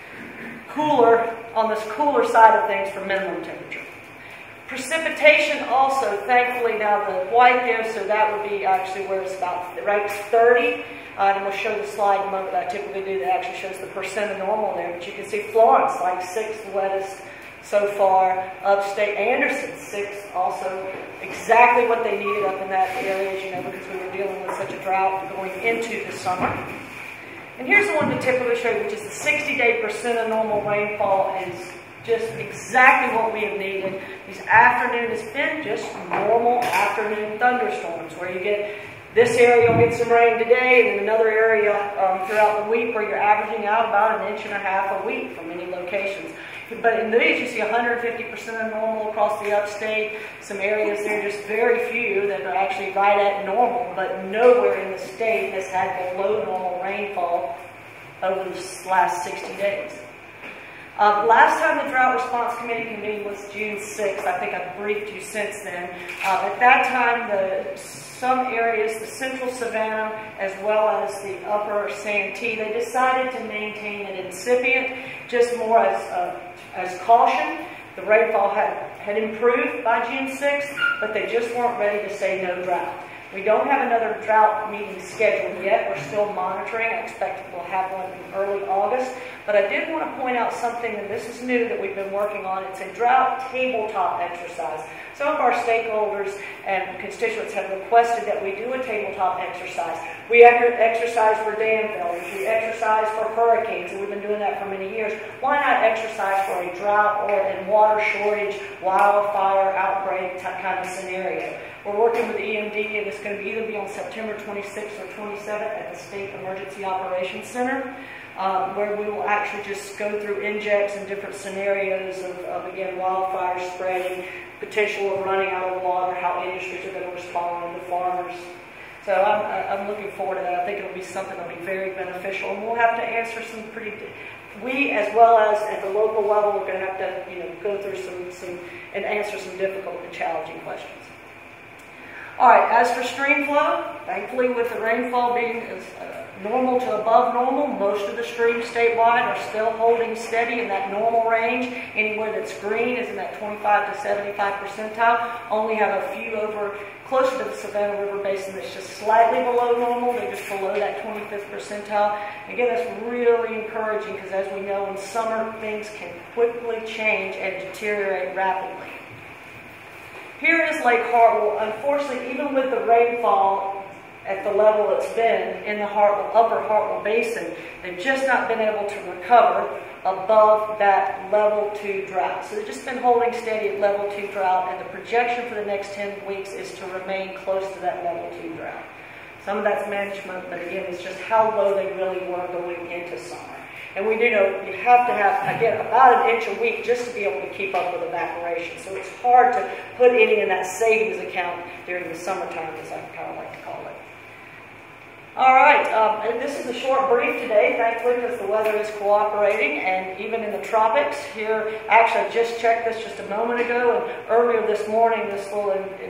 cooler, on this cooler side of things for minimum temperature. Precipitation also, thankfully, now the white there, so that would be actually where it's about right 30. And we'll show the slide in a moment that I typically do that actually shows the percent of normal there. But you can see Florence, like 6th wettest so far. Upstate Anderson, 6th, also exactly what they needed up in that area, as you know, because we were dealing with such a drought going into the summer. And here's the one to typically show you, which is the 60-day percent of normal rainfall is just exactly what we have needed. These afternoons, it's been just normal afternoon thunderstorms where you get this area will get some rain today, and then another area throughout the week where you're averaging out about 1.5 inches a week from many locations. But in these, you see 150% of normal across the upstate. Some areas there, just very few that are actually right at normal, but nowhere in the state has had below normal rainfall over the last 60 days. Last time the Drought Response Committee convened was June 6th. I think I've briefed you since then. At that time, some areas, the central Savannah as well as the upper Santee, they decided to maintain an incipient, just more as caution. The rainfall had improved by June 6th, but they just weren't ready to say no drought. We don't have another drought meeting scheduled yet. We're still monitoring. I expect we'll have one in early August. But I did want to point out something, and this is new that we've been working on. It's a drought tabletop exercise. Some of our stakeholders and constituents have requested that we do a tabletop exercise. We exercise for dam failures. We exercise for hurricanes, and we've been doing that for many years. Why not exercise for a drought or a water shortage, wildfire outbreak kind of scenario? We're working with EMD, and it's going to either be on September 26th or 27th at the State Emergency Operations Center, where we will actually just go through injects and different scenarios of again, wildfire spreading, potential of running out of water, how industries are going to respond, the farmers. So I'm looking forward to that. I think it'll be something that'll be very beneficial, and we'll have to answer some we, as well as at the local level, we're going to have to go through some and answer some difficult and challenging questions. All right, as for stream flow, thankfully with the rainfall being normal to above normal, most of the streams statewide are still holding steady in that normal range. Anywhere that's green is in that 25 to 75 percentile. Only have a few over closer to the Savannah River Basin that's just slightly below normal. They're just below that 25th percentile. Again, that's really encouraging because as we know, in summer, things can quickly change and deteriorate rapidly. Here is Lake Hartwell. Unfortunately, even with the rainfall at the level it's been in the upper Hartwell Basin, they've just not been able to recover above that level 2 drought. So they've just been holding steady at level 2 drought, and the projection for the next 10 weeks is to remain close to that level 2 drought. Some of that's management, but again, it's just how low they really were going into summer. And we do know you have to have, again, about an inch a week just to be able to keep up with evaporation. So it's hard to put any in that savings account during the summertime, as I kind of like to call it. All right, and this is a short brief today, thankfully, because the weather is cooperating, and even in the tropics here, actually I just checked this just a moment ago, and earlier this morning, this little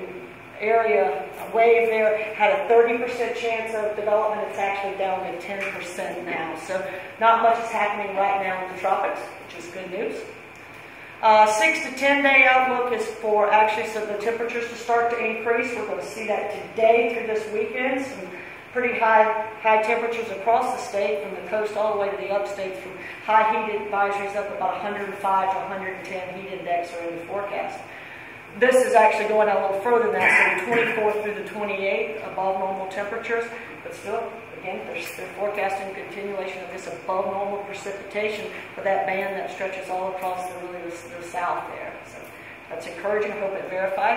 area wave there had a 30% chance of development. It's actually down to 10% now. So not much is happening right now in the tropics, which is good news. 6 to 10 day outlook is for actually so the temperatures to start to increase. We're going to see that today through this weekend. Some pretty high temperatures across the state, from the coast all the way to the upstate, from high heat advisories up about 105 to 110 heat index are in the forecast. This is actually going out a little further than that, so the 24th through the 28th above normal temperatures, but still, again, they're forecasting continuation of this above normal precipitation for that band that stretches all across the south there. So that's encouraging. I hope it verifies.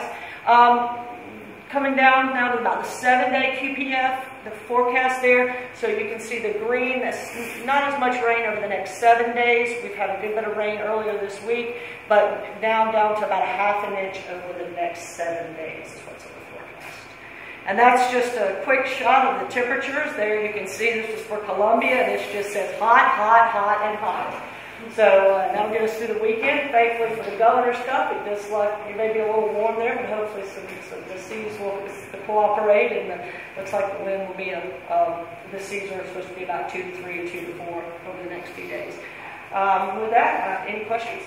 Coming down now to about the 7-day QPF, the forecast there, so you can see the green. That's not as much rain over the next 7 days. We've had a good bit of rain earlier this week, but down to about a ½ an inch over the next 7 days is what's in the forecast. And that's just a quick shot of the temperatures. There you can see this is for Columbia, and it just says hot, hot, hot, and hot. So that'll get us through the weekend. Thankfully for the Governor's Cup, it does look, it may be a little warm there, but hopefully the seas will cooperate, and looks like the wind will be, the seas are supposed to be about 2 to 3 or 2 to 4 over the next few days. With that, any questions?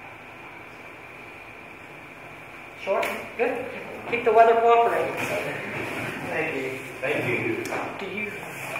Short? Good. Keep the weather cooperating. So. Thank you. Thank you. Do you?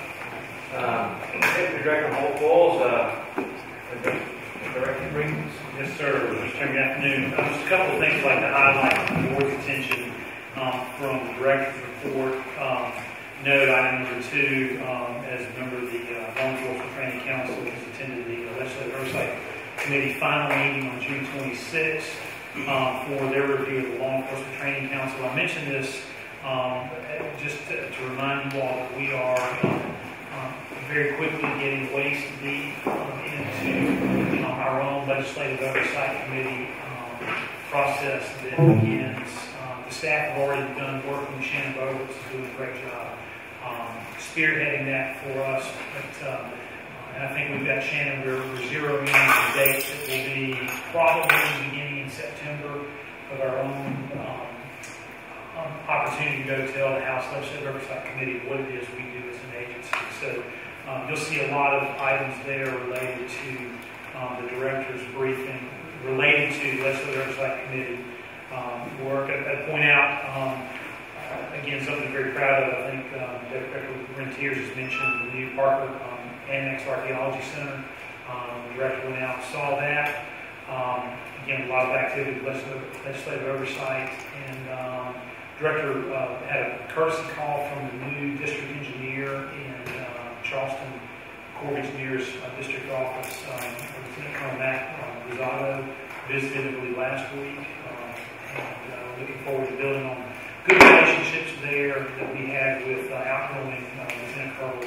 Deputy Director Holtz, Director Briggs. Yes, sir. Mr. Chairman, good afternoon. Just a couple of things I'd like to highlight for the board's attention from the Director's report. Note item number 2, as a member of the Law Enforcement Training Council, has attended the Legislative Oversight Committee final meeting on June 26th for their review of the Law Enforcement Training Council. I mentioned this just to remind you all that we are very quickly getting waist deep into our own Legislative Oversight Committee process that begins. The staff have already begun working with Shannon Bowles, who's doing a great job spearheading that for us. But, and I think we've got Shannon, we're zeroing in on the dates that will be probably beginning in September of our own opportunity to go tell the House Legislative Oversight Committee what it is we do as an agency. So you'll see a lot of items there related to the Director's briefing, related to the Legislative Oversight Committee work. I'd point out, again, something very proud of. I think Director Rentiers has mentioned the new Parker Annex Archaeology Center. The Director went out and saw that. Again, a lot of activity with legislative oversight. And Director had a courtesy call from the new district engineer in Charleston Corps of Engineers District Office, Lieutenant Colonel Matt Rosado, visited Italy last week. And looking forward to building on good relationships there that we had with outgoing Lieutenant Colonel,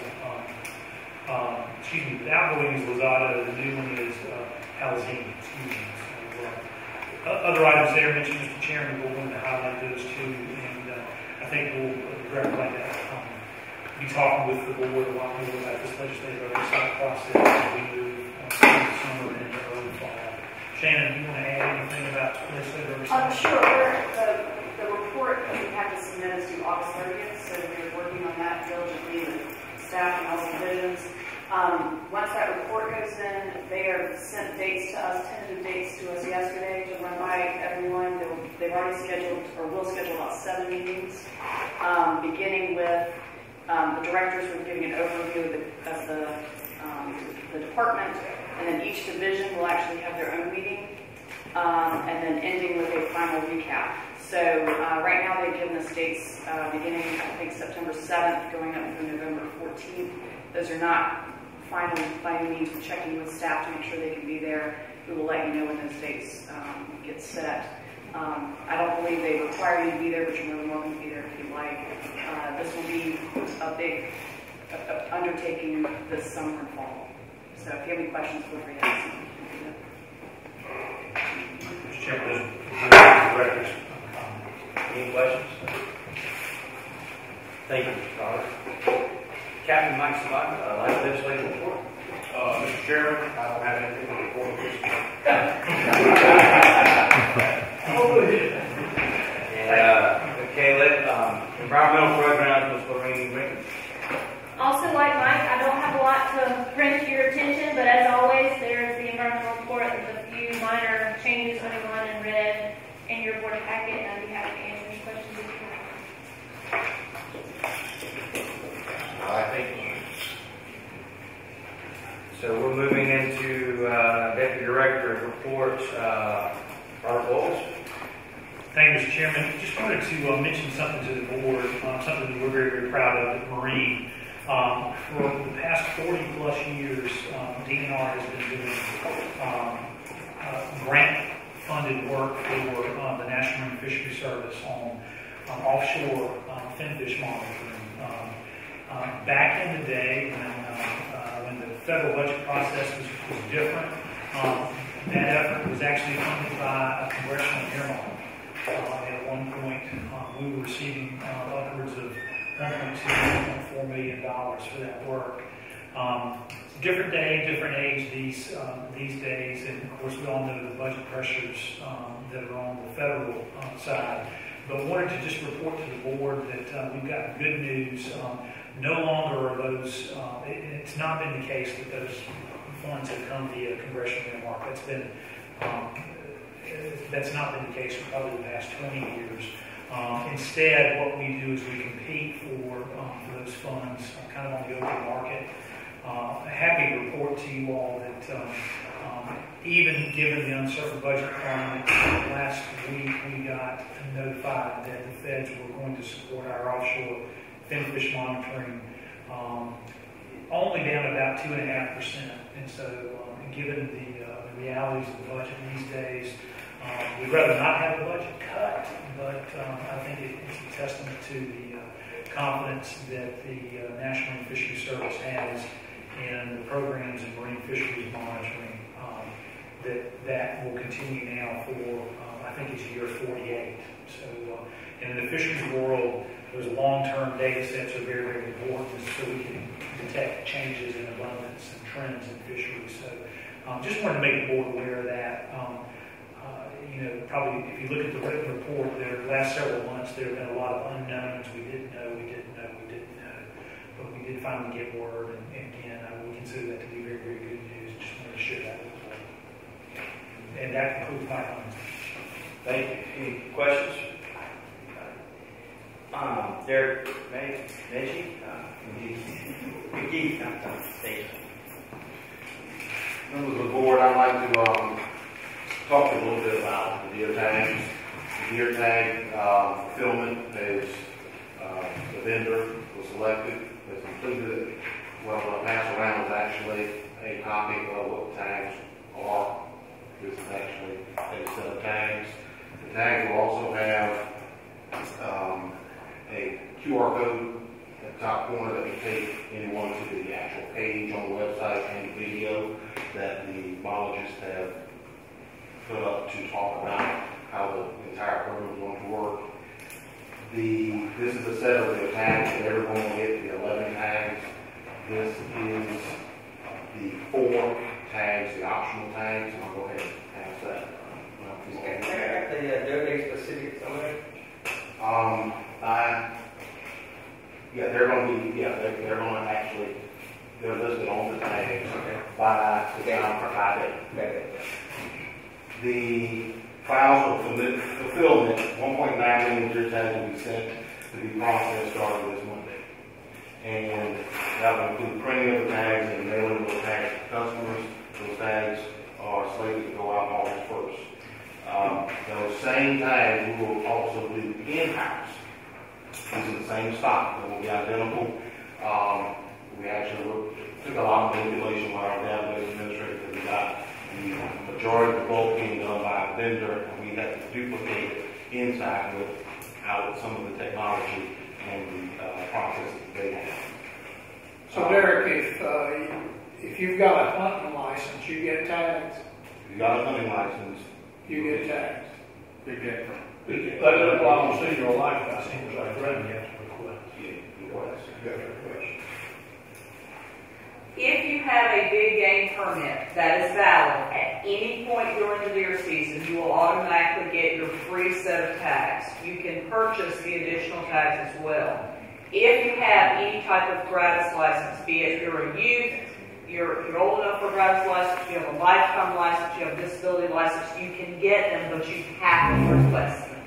the outgoing is Lozado, the new one is Halazine, So, other items there mentioned, Mr. Chairman, we'll want to highlight those too, and I think we'll like that. Be talking with the board a lot more about this legislative oversight process as we move through the summer and into early fall. Shannon, do you want to add anything about legislative oversight? Sure. The report that we have to submit is due August 30th, so we're working on that diligently with staff and all divisions. Once that report goes in, they are sent dates to us, tentative dates to us yesterday to run by everyone. They've already scheduled, or will schedule about 7 meetings, beginning with the directors were giving an overview of the department, and then each division will actually have their own meeting, and then ending with a final recap. So right now they've given us dates beginning, I think, September 7th, going up through November 14th. Those are not final means of checking with staff to make sure they can be there. We will let you know when those dates get set. I don't believe they require you to be there, but you're more than welcome to be there if you'd like. This will be a big undertaking this summer and fall. So if you have any questions, feel free to ask me. Mr. Chairman, those directors. Any questions? Thank you, Mr. Carter. Captain Mike Savant, light legislative report. Mr. Chairman, I don't have anything to report this morning. Environmental programs, Ms. Lorraine Rickens. Also, like Mike, I don't have a lot to bring to your attention, but as always, there's the environmental report. There's a few minor changes underlined in red in your board packet, and I'd be happy to answer any questions if you have. I think so. We're moving into Deputy Director's reports. Robert Bowles. Thank you, Mr. Chairman. Just wanted to mention something to the board, something that we're very, very proud of at Marine. For the past 40-plus years, DNR has been doing grant-funded work for the National Marine Fisheries Service on offshore finfish monitoring. Back in the day, when the federal budget process was different, that effort was actually funded by a congressional earmark. At one point, we were receiving upwards of $1.2 to $1.4 million for that work. Different day, different age these days, and of course we all know the budget pressures that are on the federal side. But I wanted to just report to the board that we've got good news. No longer are those, it's not been the case that those funds have come via congressional earmark. That's not been the case for probably the past 20 years. Instead, what we do is we compete for those funds kind of on the open market. Happy to report to you all that even given the uncertain budget climate, last week we got notified that the feds were going to support our offshore finfish monitoring only down about 2.5%. And so, given the realities of the budget these days, we'd rather not have the budget cut, but I think it's a testament to the confidence that the National Marine Fisheries Service has in the programs in marine fisheries monitoring. That will continue now for, I think it's year 48. So, in the fisheries world, those long-term data sets are very, very important so we can detect changes in abundance and trends in fisheries. So, just wanted to make the board aware of that. Probably if you look at the written report, the last several months there have been a lot of unknowns. We didn't know, but we did finally get word, and again, I would consider that to be very, very good news. Just wanted to share that with the board. And that concludes my comments. Thank you. Any questions? Derek Meji, McGee, Members of the board, I'd like to talk a little bit about the deer tags. The deer tag fulfillment is the vendor was selected, has completed it. What I pass around is actually a copy of what the tags are. This is actually a set of tags. The tags will also have a QR code at the top corner that will take anyone to the actual page on the website and the video that the biologists have put up to talk about how the entire program is going to work. This is a set of the tags that everyone will get, the 11 tags. This is the 4 tags, the optional tags, and I'll go ahead and pass that. Are they donate specific somewhere? They're going to be, they're going to actually, they're listed on the tags by the time provided. The files of fulfillment, 1.9 million deer tags will be sent to be processed starting this Monday. And that will include printing of the tags and mailing of those tags to customers. Those tags are slated to go out August 1st. Those same tags we will also do in-house. Using the same stock. They will be identical. We actually took a lot of manipulation by our database administrator because we got the majority of the bulk being done by a vendor, and we had to duplicate it inside without some of the technology and the processes that they have. So Derek, if you've got a hunting license, you get tags. If you got a hunting license, you get tags. Big game. That doesn't apply on senior life, that seems like revenue you have to request. If you have a big game permit that is valid at any point during the deer season, you will automatically get your free set of tags. You can purchase the additional tags as well. If you have any type of gratis license, be it you're a youth, you're old enough for a gratis license, you have a lifetime license, you have a disability license, you can get them, but you have to request them.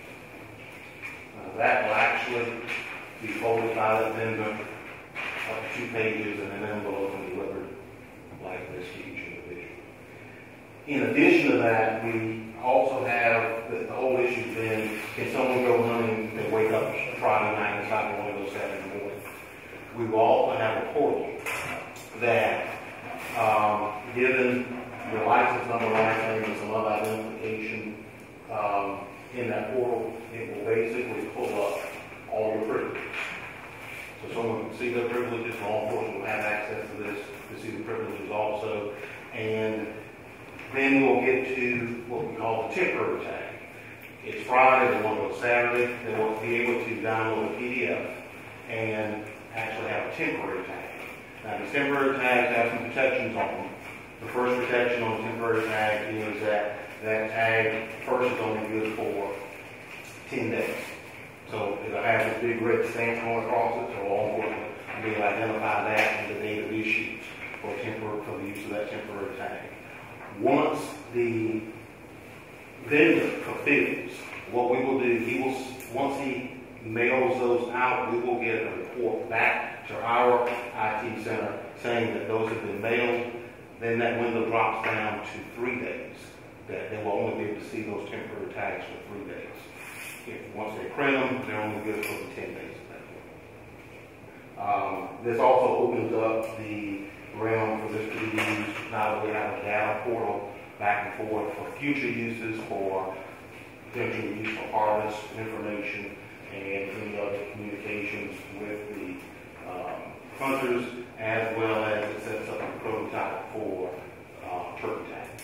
That will actually be folded by the vendor, up 2 pages in an envelope and delivered like this to each individual. In addition to that, we also have the whole issue then, can someone go hunting and wake up Friday night and decide they want to go Saturday morning? We will also have a portal that, given your license number, last name, and some other identification in that portal, it will basically pull up all your privileges. So someone can see their privileges, law enforcement will have access to this, to see the privileges also, and then we'll get to what we call the temporary tag. It's Friday, they want to go Saturday, they will be able to download a PDF and actually have a temporary tag. Now, the temporary tags have some protections on them. The first protection on the temporary tag is that that tag first is only good for 10 days. So it'll have this big red stamp going across it, so law enforcement will be able to identify that and the date of issue for the use of that temporary tag. Once the vendor fulfills, what we will do, once he mails those out, we will get a report back to our IT center saying that those have been mailed. Then that window drops down to 3 days, that they will only be able to see those temporary tags for 3 days. Once they print them, they're only good for the 10 days at that point. This also opens up the realm for this to be used, now that we have a data portal back and forth for future uses, for potential use for harvest information and any other communications with the hunters, as well as it sets up a prototype for turkey tags.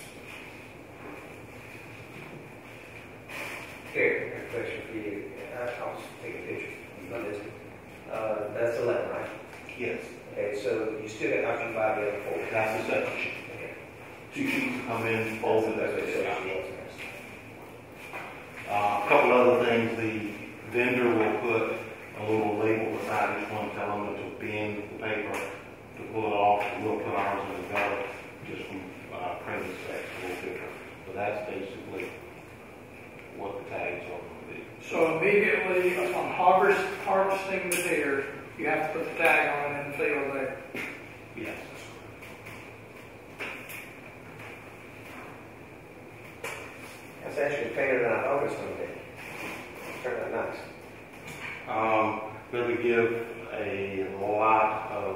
Here, I have a question for you. I'll just take a picture of this. That's 11, right? Yes. Okay, so you still got option 5 the other 4. That's the second sheet. Okay. 2 sheets come in, folded. That's what it says. A couple other things, the vendor will put a little label beside each one telling them to bend the paper to pull it off. We'll put ours in the gutter just from printing specs a little different. But that's basically what the tags are going to be. So immediately upon harvesting the deer, you have to put the tag on it in the field there. Yes. That's actually painted than I thought it was going to be. Turned out nice. Going to give a lot of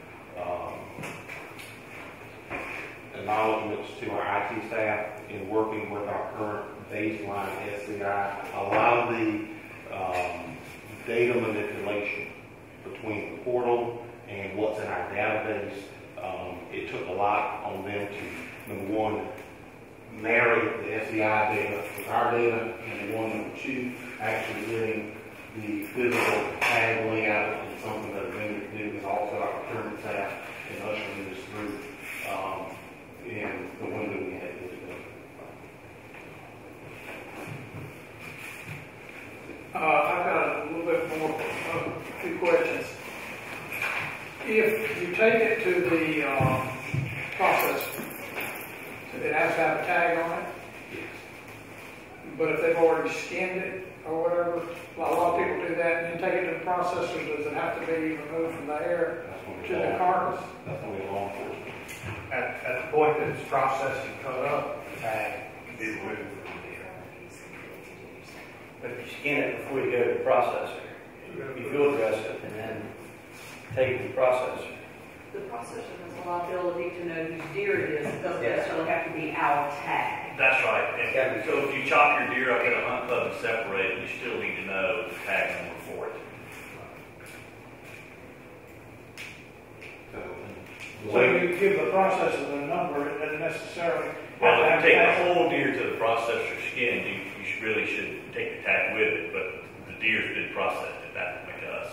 acknowledgments to our IT staff in working with our current baseline SCI. A lot of the data manipulation between the portal and what's in our database, it took a lot on them to, number one, marry the SCI data with our data, and number 2, actually getting the physical tag layout and something that the vendor can do is also our procurement staff and ushering this through in the window we had to do. I've got a little bit more, a few questions. If you take it to the processor, it has to have a tag on it? Yes. But if they've already skinned it or whatever, a lot of people do that, and then take it to the processor, does it have to be removed from the air to the carcass? That's going to be law enforcement. At the point that it's processed and cut up, the tag can be removed from the air. But if you skin it before you go to the processor, you field dress it and then take it to the processor, The processor has a liability to know whose deer it is. It doesn't necessarily have to be our tag. That's right. And so if you chop your deer up at a hunt club and separate it, you still need to know the tag number for it. So you give the processor the number, it doesn't necessarily. Well, if you take the whole deer to the processor skin, you really should take the tag with it, but the deer's been processed at that point to us.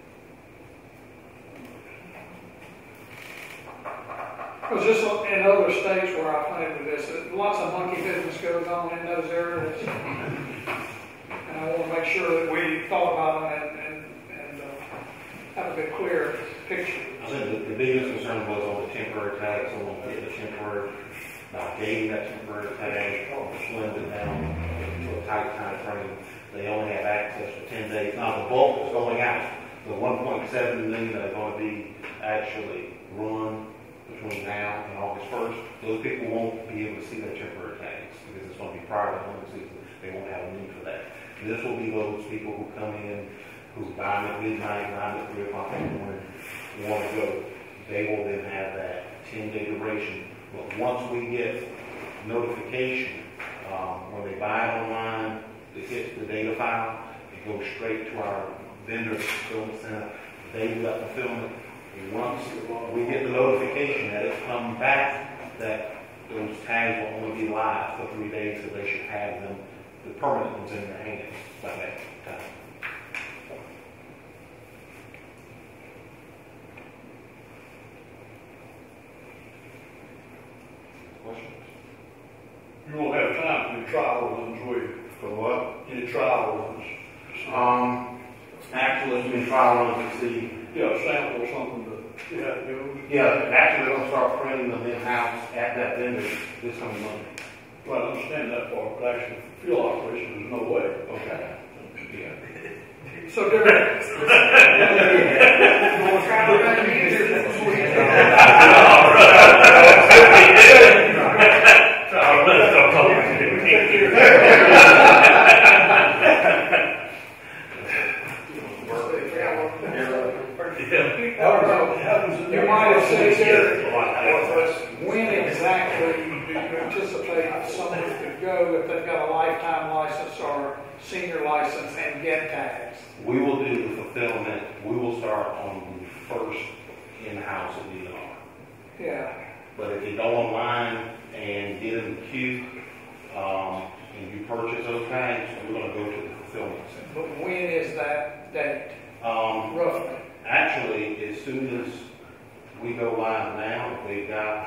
Because just in other states where I played with this, lots of monkey business goes on in those areas. And I want to make sure that we thought about it and have a bit clearer picture. I think the biggest concern was on the temporary tag. Someone get the temporary, gave that temporary tag, slimmed it down to a tight time frame. They only have access for 10 days. Now the bulk is going out. The 1.7 million that are going to be actually run between now and August 1st, those people won't be able to see their temporary tags because it's going to be prior to hunting season. They won't have a need for that. And this will be those people who come in, who buy them at midnight, 9 to 3 o'clock in the morning, want to go. They will then have that 10-day duration. But once we get notification, when they buy it online, it hits the data file, it goes straight to our vendor fulfillment center. They do that fulfillment. Once we get the notification that it's come back, that those tags will only be live for 3 days, so they should have them, the permanent ones, in their hands by that time. Questions? You won't have time to do trial runs, will you? For what? Any trial runs? Actually, it's been trial runs to see. Yeah, sample something to see how it goes. Yeah, actually, we're going to start printing them in-house at that vendor this coming Monday. Well, I understand that part, but actually, field operation, there's no way. Okay. Yeah. So, Derek. You might have said there, when exactly do you anticipate someone could go if they've got a lifetime license or senior license and get tags? We will do the fulfillment. We will start on the first in-house at DNR. Yeah. But if you go online and get in the queue, and you purchase those tags, we're going to go to the fulfillment center. But when is that date? Roughly. Actually, as soon as we go live now, if we've got,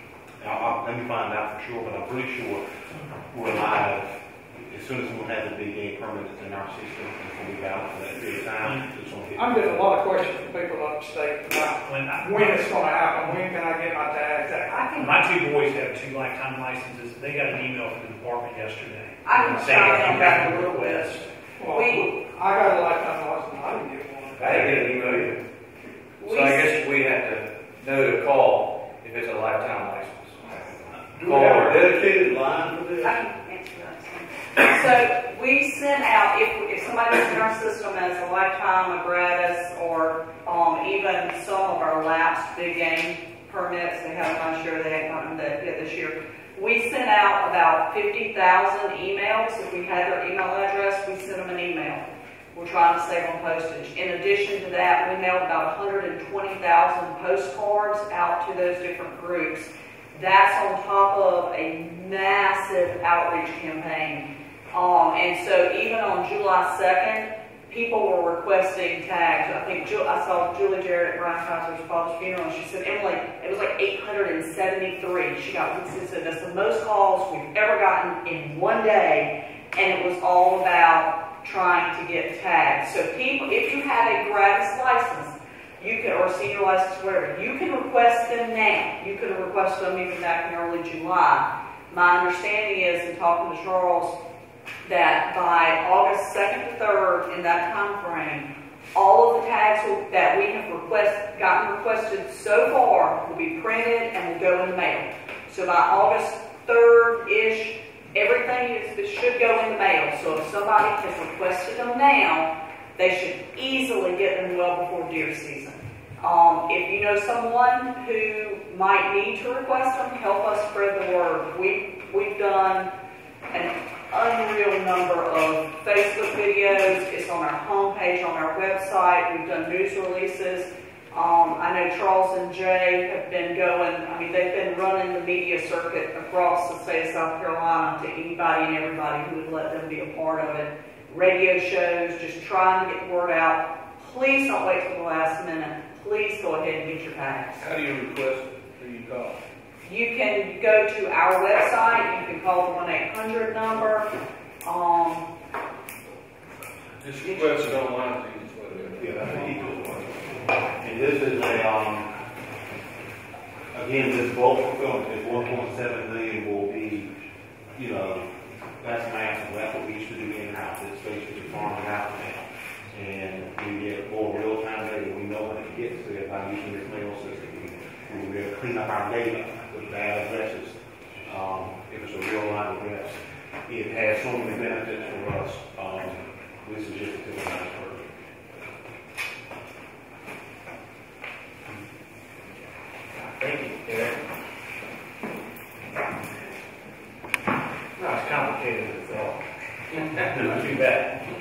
let me find out for sure, but I'm pretty sure we're live as soon as someone has a big game permit that's in our system, and we valid for that period of time. I'm getting a lot of questions from people upstate about when it's going to happen. When can I get my tags? My two boys have 2 lifetime licenses. They got an email from the department yesterday saying you got a request. Well, I got a lifetime license. I didn't get one. I didn't get an email either. So I guess we have to know to call if it's a lifetime license. Do we have a dedicated line for this? I can answer that. So we sent out, if somebody's in our system as a lifetime, a gratis, or even some of our lapsed big game permits, they haven't last year, they haven't gotten that yet this year. We sent out about 50,000 emails. If we had their email address, we sent them an email. We're trying to save on postage. In addition to that, we mailed about 120,000 postcards out to those different groups. That's on top of a massive outreach campaign. And so even on July 2nd, people were requesting tags. I think I saw Julie Jarrett at Brian Kaiser's father's funeral, and she said, Emily, it was like 873. She said, that's the most calls we've ever gotten in one day, and it was all about trying to get tags. So people, if you have a gratis license, you can, or senior license, whatever, you can request them now. You could have requested them even back in early July. My understanding is, in talking to Charles, that by August 2nd to 3rd, in that time frame, all of the tags that we have gotten requested so far will be printed and will go in the mail. So by August 3rd-ish, everything should go in the mail. So if somebody has requested them now, they should easily get them well before deer season. If you know someone who might need to request them, help us spread the word. We've done an unreal number of Facebook videos. It's on our homepage, on our website. We've done news releases. I know Charles and Jay have been going, they've been running the media circuit across the state of South Carolina to anybody and everybody who would let them be a part of it. Radio shows, just trying to get the word out. Please don't wait till the last minute. Please go ahead and get your tags. How do you request it? Who do you call? You can go to our website. You can call the 1-800 number. Just request it online. Yeah, that's the easiest one. And this is again, this bulk fulfillment, this 1.7 million will be, that's massive. That's what we used to do in-house. It's basically farming out now. And we get more real-time data. We know when it gets there by using this mail system. We will clean up our data with bad addresses. If it's a real line address, it has so many benefits for us. This is just a tip of the iceberg. Thank you, Derek. No, it's complicated as all. Not too bad.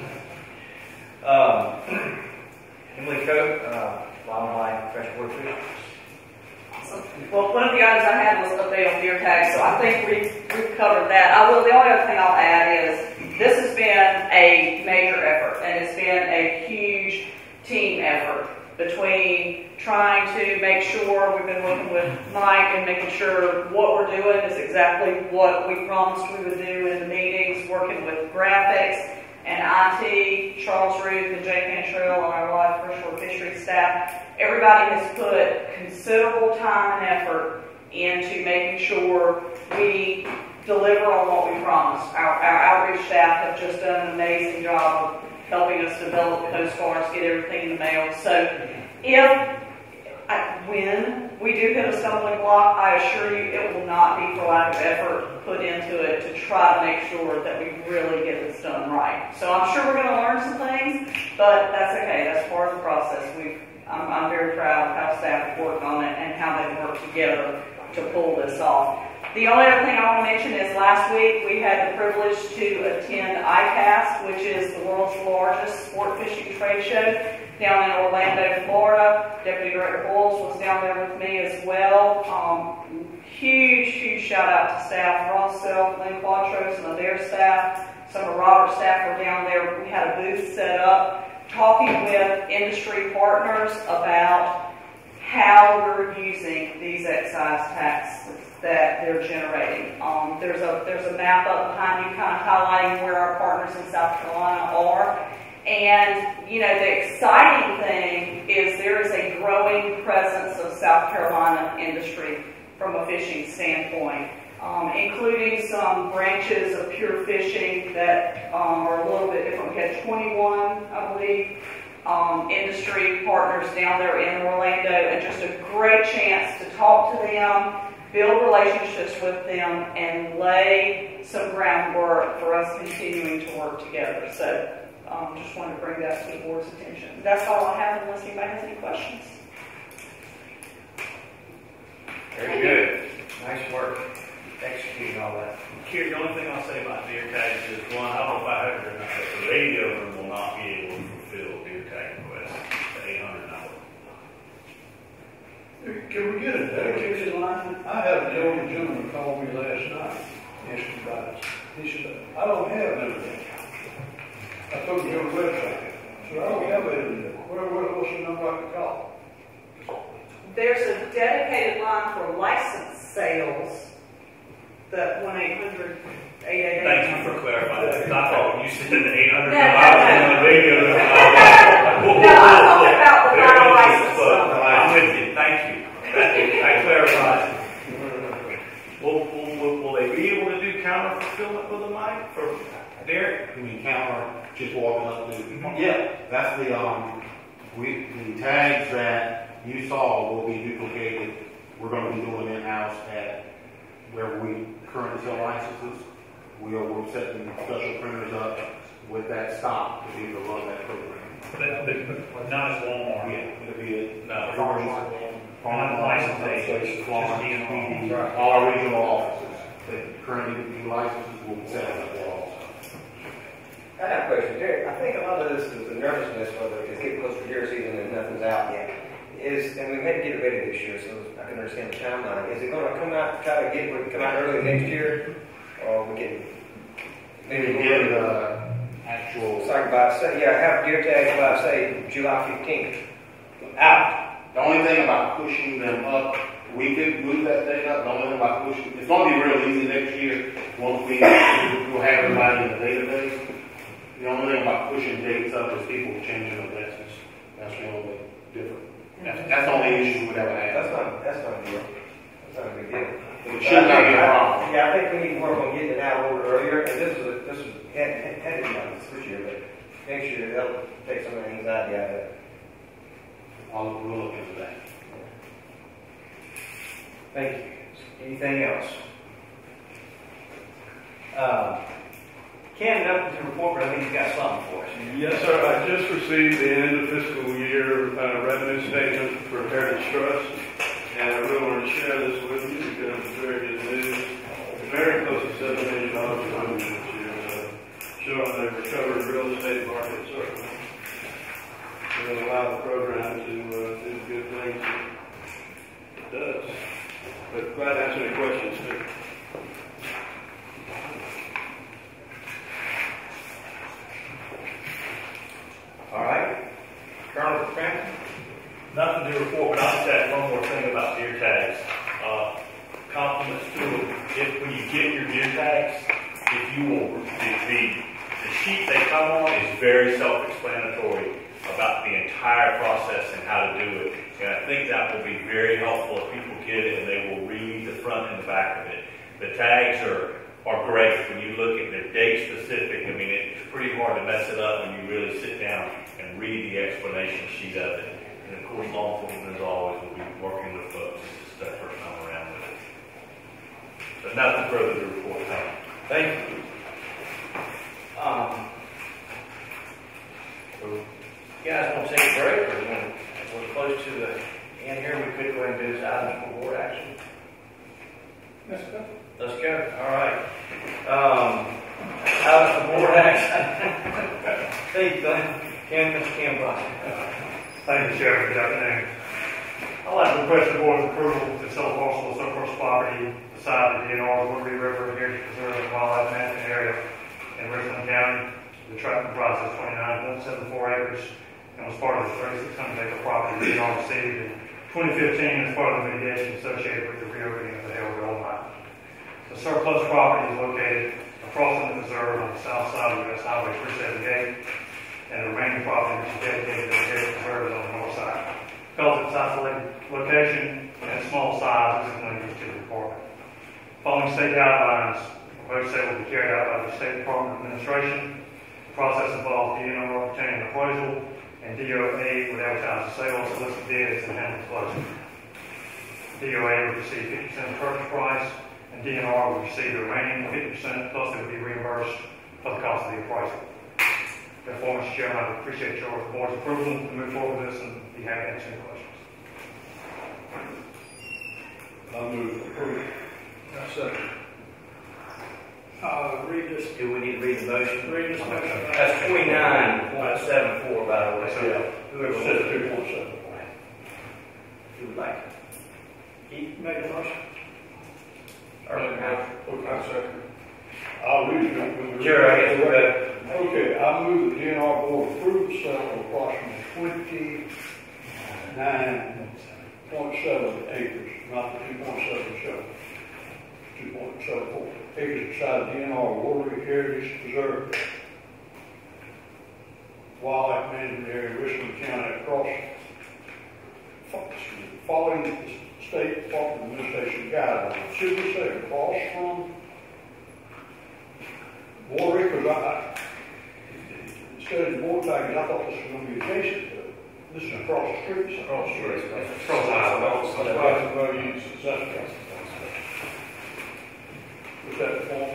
Emily Coate, wildlife professional work fish. Well, one of the items I had was update on deer tags, so I think we've covered that. The only other thing I'll add is this has been a major effort, and it's been a huge team effort between trying to make sure we've been working with Mike and making sure what we're doing is exactly what we promised we would do in the meetings, working with graphics and IT, Charles Ruth and Jay Cantrell on our live freshwater fishery staff. Everybody has put considerable time and effort into making sure we deliver on what we promised. Our outreach staff have just done an amazing job of helping us develop postcards, get everything in the mail. So when we do hit a stumbling block, I assure you it will not be for lack of effort put into it to try to make sure that we really get this done right. So I'm sure we're going to learn some things, but that's okay. That's part of the process. I'm very proud of how staff have worked on it and how they've worked together to pull this off. The only other thing I want to mention is last week we had the privilege to attend ICAST, which is the world's largest sport fishing trade show down in Orlando, Florida. Deputy Director Bowles was down there with me as well. Huge shout out to staff. Ross Self, Lynn Quattro, some of their staff, some of Robert's staff were down there. We had a booth set up talking with industry partners about how we're using these excise taxes that they're generating. There's a map up behind you kind of highlighting where our partners in South Carolina are. And, the exciting thing is there is a growing presence of South Carolina industry from a fishing standpoint, including some branches of pure fishing that are a little bit different. We had 21, I believe, industry partners down there in Orlando, and just a great chance to talk to them, build relationships with them, and lay some groundwork for us continuing to work together. So just wanted to bring that to the board's attention. That's all I have unless anybody has any questions. Very good. Nice work executing all that. Here, the only thing I'll say about deer tags is, one, I don't know if I heard it or not, but the radio room will not be able to fulfill deer tag requests, the 800 number. Can we get a dedicated line? I had a gentleman call me last night, asking about it. He said, I don't have internet. I told him to go to the website. So I don't have internet. What's the number I can call? There's a dedicated line for license sales, the 1-800-888. Thank you for clarifying that. I thought when you said the 800 No, I was on the radio. No, I'm talking about the final license number. I'm with you. Thank you. That clarifies it. Will they be able to do counter fulfillment with a mic for Derek? You mean counter, just walking up to yeah, that's the tags that you saw will be duplicated. We're going to be doing in-house at where we currently sell licenses. We're setting special printers up with that stock to be able to run that program. But Not as Walmart. Yeah, it'll be a, no, Not licensed agents, just farm, DNR. all our regional offices that currently do licenses will be set up there also. I have a question, Derek. I think a lot of this is the nervousness whether it's getting close to deer season and nothing's out yet. And we may get it ready this year, so I can understand the timeline. Is it going to come out, try to get it come out early next year, or we can Maybe get actual. So have deer tags by say July 15th. Out. The only thing about pushing them up, we could move that date up. The only thing about pushing, it's going to be real easy next year once we'll have everybody in the database. The only thing about pushing dates up is people changing their lessons. That's the only difference. That's the only issue we'd ever have. That's not a deal. That's not a big deal. It should not be a problem. Yeah, I think we need to work on getting it out a little earlier. And this had to be done this year, but next year that'll take some of the anxiety out of it. We'll look into that. Thank you. Anything else? Ken, nothing to report, but I think you got something for us. Yes, sir. I just received the end of fiscal year revenue statement for Heritage Trust, and I really wanted to share this with you because it's very good news. Very close to $7 million in revenue this year, showing they've recovered real estate market certainly. It'll allow the program to do good things. It does. But glad to answer any questions too. All right. Colonel Crampton? Nothing to report, but I'll just add one more thing about deer tags. Compliments to them. If when you get your deer tags, if you will, the sheet they come on is very self-explanatory about the entire process and how to do it. And I think that will be very helpful if people get it and they will read the front and the back of it. The tags are great when you look at their date specific. I mean, it's pretty hard to mess it up when you really sit down and read the explanation sheet of it. And of course, law enforcement, as always, will be working with folks. This is their first time around with it. But nothing further to report. Thank you. You guys want to take a break, or we're close to the end here? We could go ahead and do this items for board action. Let's go. Let's go. All right. Items for board action. Thank you, Mr. Campbell. Thank you, Sheriff. Good afternoon. I'd like to request the board's approval to sell parcel of surplus property beside the DNR Woodbury River Heritage Preserve and Wildlife Management Area in Richland County. The tract comprises 29.74 acres and was part of the 3,600-acre property the DNR received in 2015 as part of the mitigation associated with the reopening of the Hale Gold Mine. The surplus property is located across from the preserve on the south side of US Highway 378, and the remaining property which is dedicated to the Heritage Preserve is on the north side. Because of its isolated location and its small size, this is no use to the department. Following state guidelines, the proposed sale will be carried out by the State Department of Administration. The process involves DNR obtaining an appraisal, and DOA would advertise the sale, solicit bids, and handle the closing. DOA would receive 50% of the purchase price, and DNR would receive the remaining 50%, plus it would be reimbursed for the cost of the appraisal. Therefore, Mr. Chairman, I appreciate your board's approval to move forward with this and be happy to answer any questions. I'll move to approve. Second. Read this. Do we need to read the motion? Read this motion. That's 29.74, by the way. Yeah. Whoever Says wants 2.7. Who would like it? He made a motion. Or Second. I'll read it. Sure, I guess we'll go. Okay, I move the DNR board approve the sale of approximately 29.7 acres, not the 2.77, 2.74 acres beside the DNR Woodbury Heritage Preserve, Wildlife Management Area, Richland County, across, following the State Department of Administration guidelines. Should we say across from Woodbury? Because instead of board package, I thought this was going to be adjacent to it. This is across the street. Across the street. Across the road. Was that the formal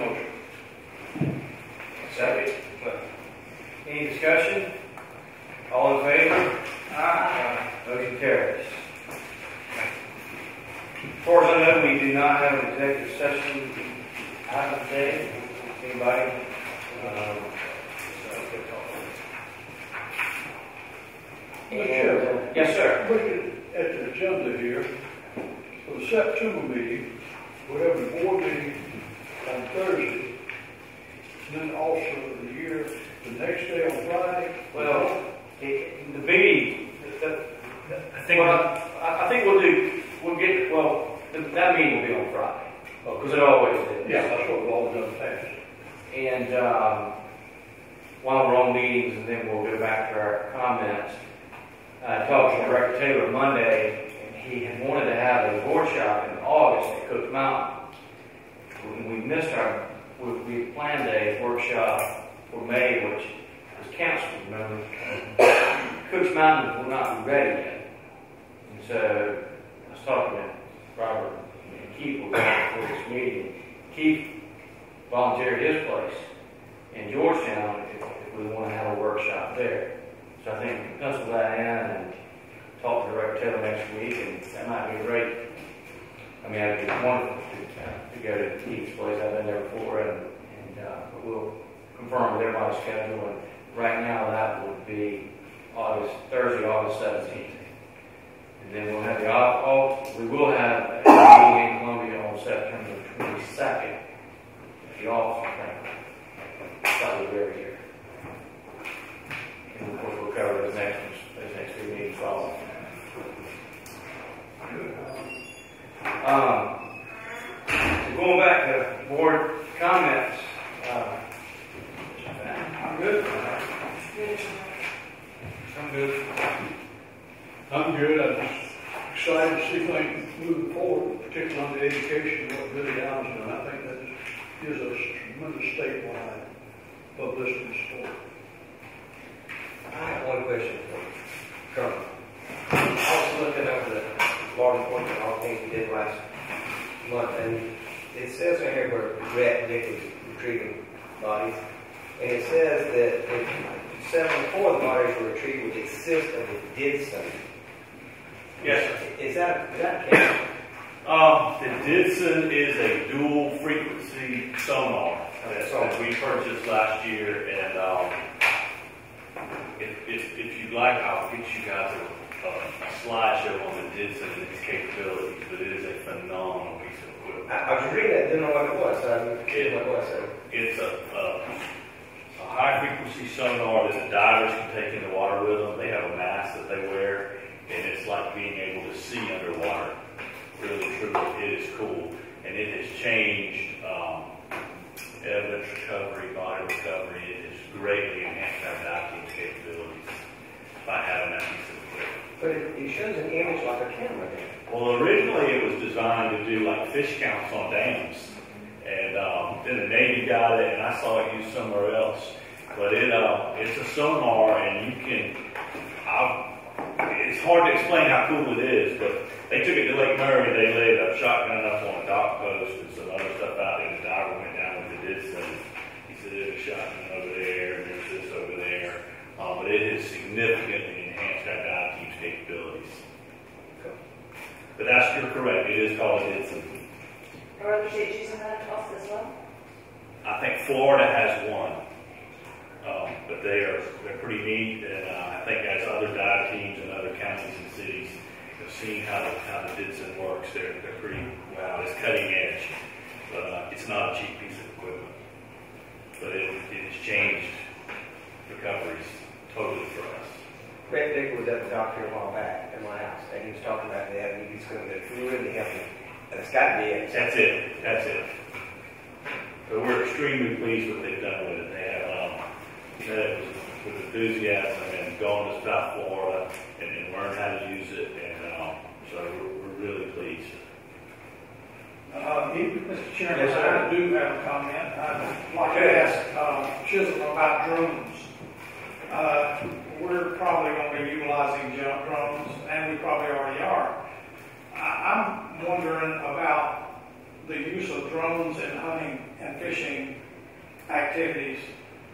motion? Second. Any discussion? All in favor? far as I know, we do not have an executive session item today. Anybody? Yes, sir. Looking at the agenda here, for the September meeting, we have the board meeting on Thursday, and then also the year, the next day on Friday. Well, the meeting, I think that meeting will be on Friday, because it always is. Yeah, that's what we've always done past. And while we're on meetings, and then we'll go back to our comments. I talked to Director Taylor Monday, and he had wanted to have a workshop in August at Cook Mountain. We missed we planned a workshop for May, which was canceled, remember? Cook's Mountain will not be ready yet. And so I was talking to Robert and Keith before this meeting. Keith volunteered his place in Georgetown if we want to have a workshop there. So I think we can pencil that in and talk to Director Taylor next week, and that might be great. I mean, it'd be wonderful to go to Keith's place. I've been there before, but we'll confirm with everybody's schedule. And right now, that would be Thursday, August 17th. And then we'll have we will have a meeting in Columbia on September 22nd. The office, probably very here. And of course, we'll cover those next two meetings following. So going back to board comments. I'm good. I'm good. I'm excited to see things moving forward, particularly on the education of what Billy Allen's doing. I think that gives us tremendous statewide publicity support. I have one question for you, Colonel. I was looking over the law enforcement, all things we did last month, and it says right here where Nick was retrieving bodies, and it says that 4 of the bodies were retrieved which consist of the Edison. Yes, sir. Is that canon? The Edison is a dual frequency sonar that we purchased last year, and if you'd like, I'll get you guys a slideshow on the Edison and its capabilities, but it is a phenomenal piece of equipment. I was reading that, didn't know what it was, so I didn't know what it was. It's a high frequency sonar that the divers can take in the water with them. They have a mask that they wear, and it's like being able to see underwater. Really, truly, it is cool, and it has changed evidence recovery, body recovery. It has greatly enhanced our dive team's capabilities by having that piece of equipment. But it shows an image like a camera there. Well, originally it was designed to do like fish counts on dams, and then the Navy got it, and I saw it used somewhere else. But it's a sonar, and you can. It's hard to explain how cool it is, but they took it to Lake Murray. They laid a shotgun up on a dock post and some other stuff out there. The diver went down with the Edison. He said there's a shotgun over there, and there's this over there. But it has significantly enhanced our dive team's capabilities. But you're correct. It is called an Edison. Are other states using that also as well? I think Florida has one. But they're pretty neat, and I think as other dive teams and other counties and cities have seen how the Edison works, they're pretty wow. It's cutting edge, but it's not a cheap piece of equipment. But it has changed recoveries totally for us. Brett Dick was at the doctor a while back at my house, and he was talking about that, and he's going to really help me. And it's got to be it. That's it. But we're extremely pleased with what they've done with it. They have said it was with enthusiasm and gone to South Florida and learned how to use it, and so we're really pleased. Mr. Chairman, I do have a comment. I'd like to ask Chisholm about drones. We're probably going to be utilizing jump drones, and we probably already are. I'm wondering about the use of drones in hunting and fishing activities.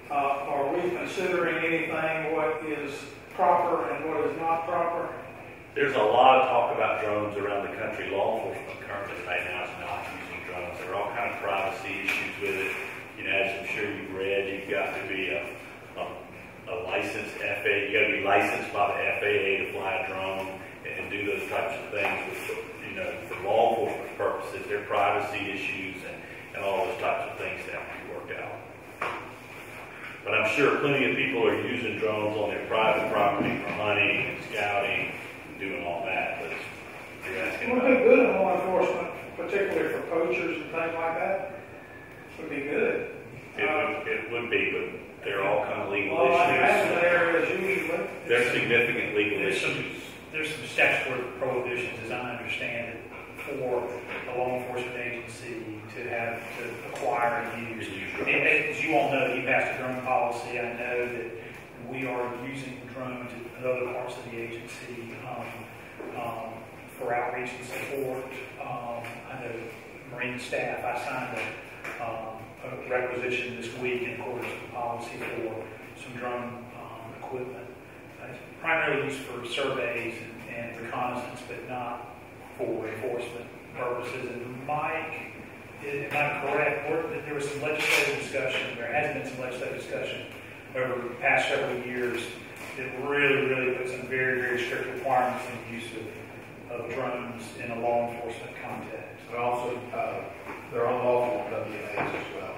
Are we considering anything what is proper and what is not proper? There's a lot of talk about drones around the country. Law enforcement currently right now is not using drones. There are all kinds of privacy issues with it. You know, as I'm sure you've read, you've got to be a licensed FAA. You got to be licensed by the FAA to fly a drone and do those types of things. You know, for law enforcement purposes, there are privacy issues and all those types of things that have to be worked out. But I'm sure plenty of people are using drones on their private property for hunting and scouting and doing all that. But you're asking It would about be good in law enforcement, particularly for poachers and things like that. Would be good. it would be, but there are all kind of legal Well, I imagine issues. there is usually. There's significant legal There's some, issues. there's some statutory prohibitions, as I understand it, for a law enforcement agency to have to acquire and use. And as you all know, you passed a drone policy. I know that we are using drones in other parts of the agency for outreach and support. I know Marine staff, I signed a requisition this week in accordance with the policy for some drone equipment. It's primarily used for surveys and reconnaissance, but not for enforcement purposes. And Mike, am I correct? There was some legislative discussion, there has been some legislative discussion over the past several years that really put some very strict requirements in the use of drones in a law enforcement context. But also, they're unlawful on WNAs as well.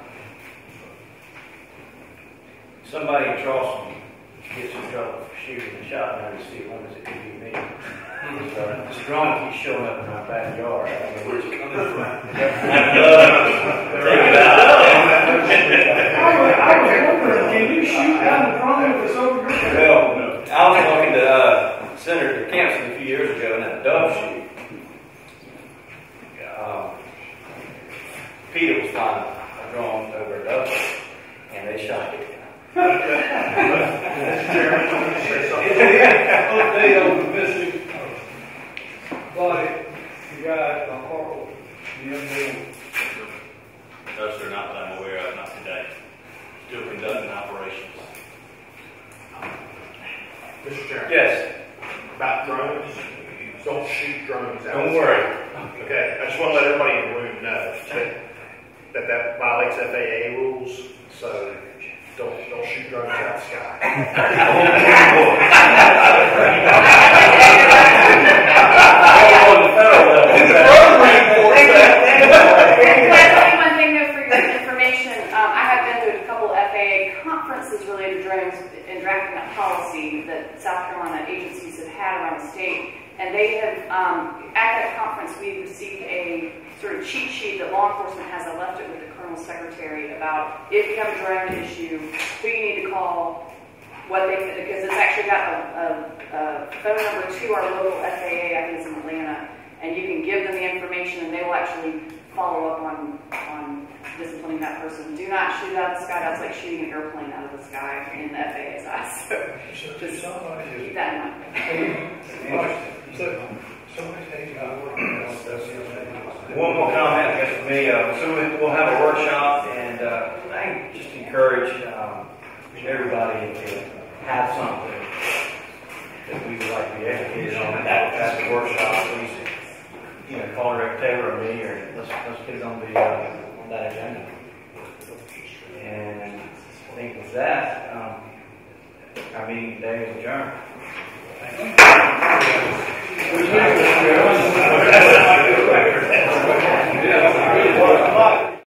Somebody in Charleston gets in trouble for shooting a shotgun to see one as it could be me. So this drone keeps showing up in my backyard. I don't know where's it coming from. Take it out. I was wondering, can you shoot down the drone if it's over your head? Well, no. I was talking to Senator Campson a few years ago in that dove shoot. Peter was flying a drone over a dove shoot, and they shot it. Update on the missing body, the guy, Carl, the young man. No, sir, not that I'm aware of, not today. Still conducting operations. Mr. Chairman. Yes. About drones, don't shoot drones out. Don't worry. Okay, I just want to let everybody in the room know that violates FAA rules, so don't shoot drones out of the sky. One thing though, for your information, I have been to a couple of FAA conferences related to drones and drafting that policy that South Carolina agencies have had around the state. And they have, at that conference, we received a sort of cheat sheet that law enforcement has. I left it with the Colonel Secretary about if you have a drone issue, who you need to call, what they, because it's actually got a phone number to our local FAA, I think it's in Atlanta, and you can give them the information and they will actually follow up on disciplining that person. Do not shoot out of the sky. That's like shooting an airplane out of the sky in the FAA's eyes. So just keep that in mind. One more comment, I guess, for me. So we'll have a workshop, and I just encourage everybody to have something that we would like to be educated on at the workshop. Please, call Director Taylor or me, or let's get it on that agenda. And I think with that, our meeting today is adjourned. Thank you.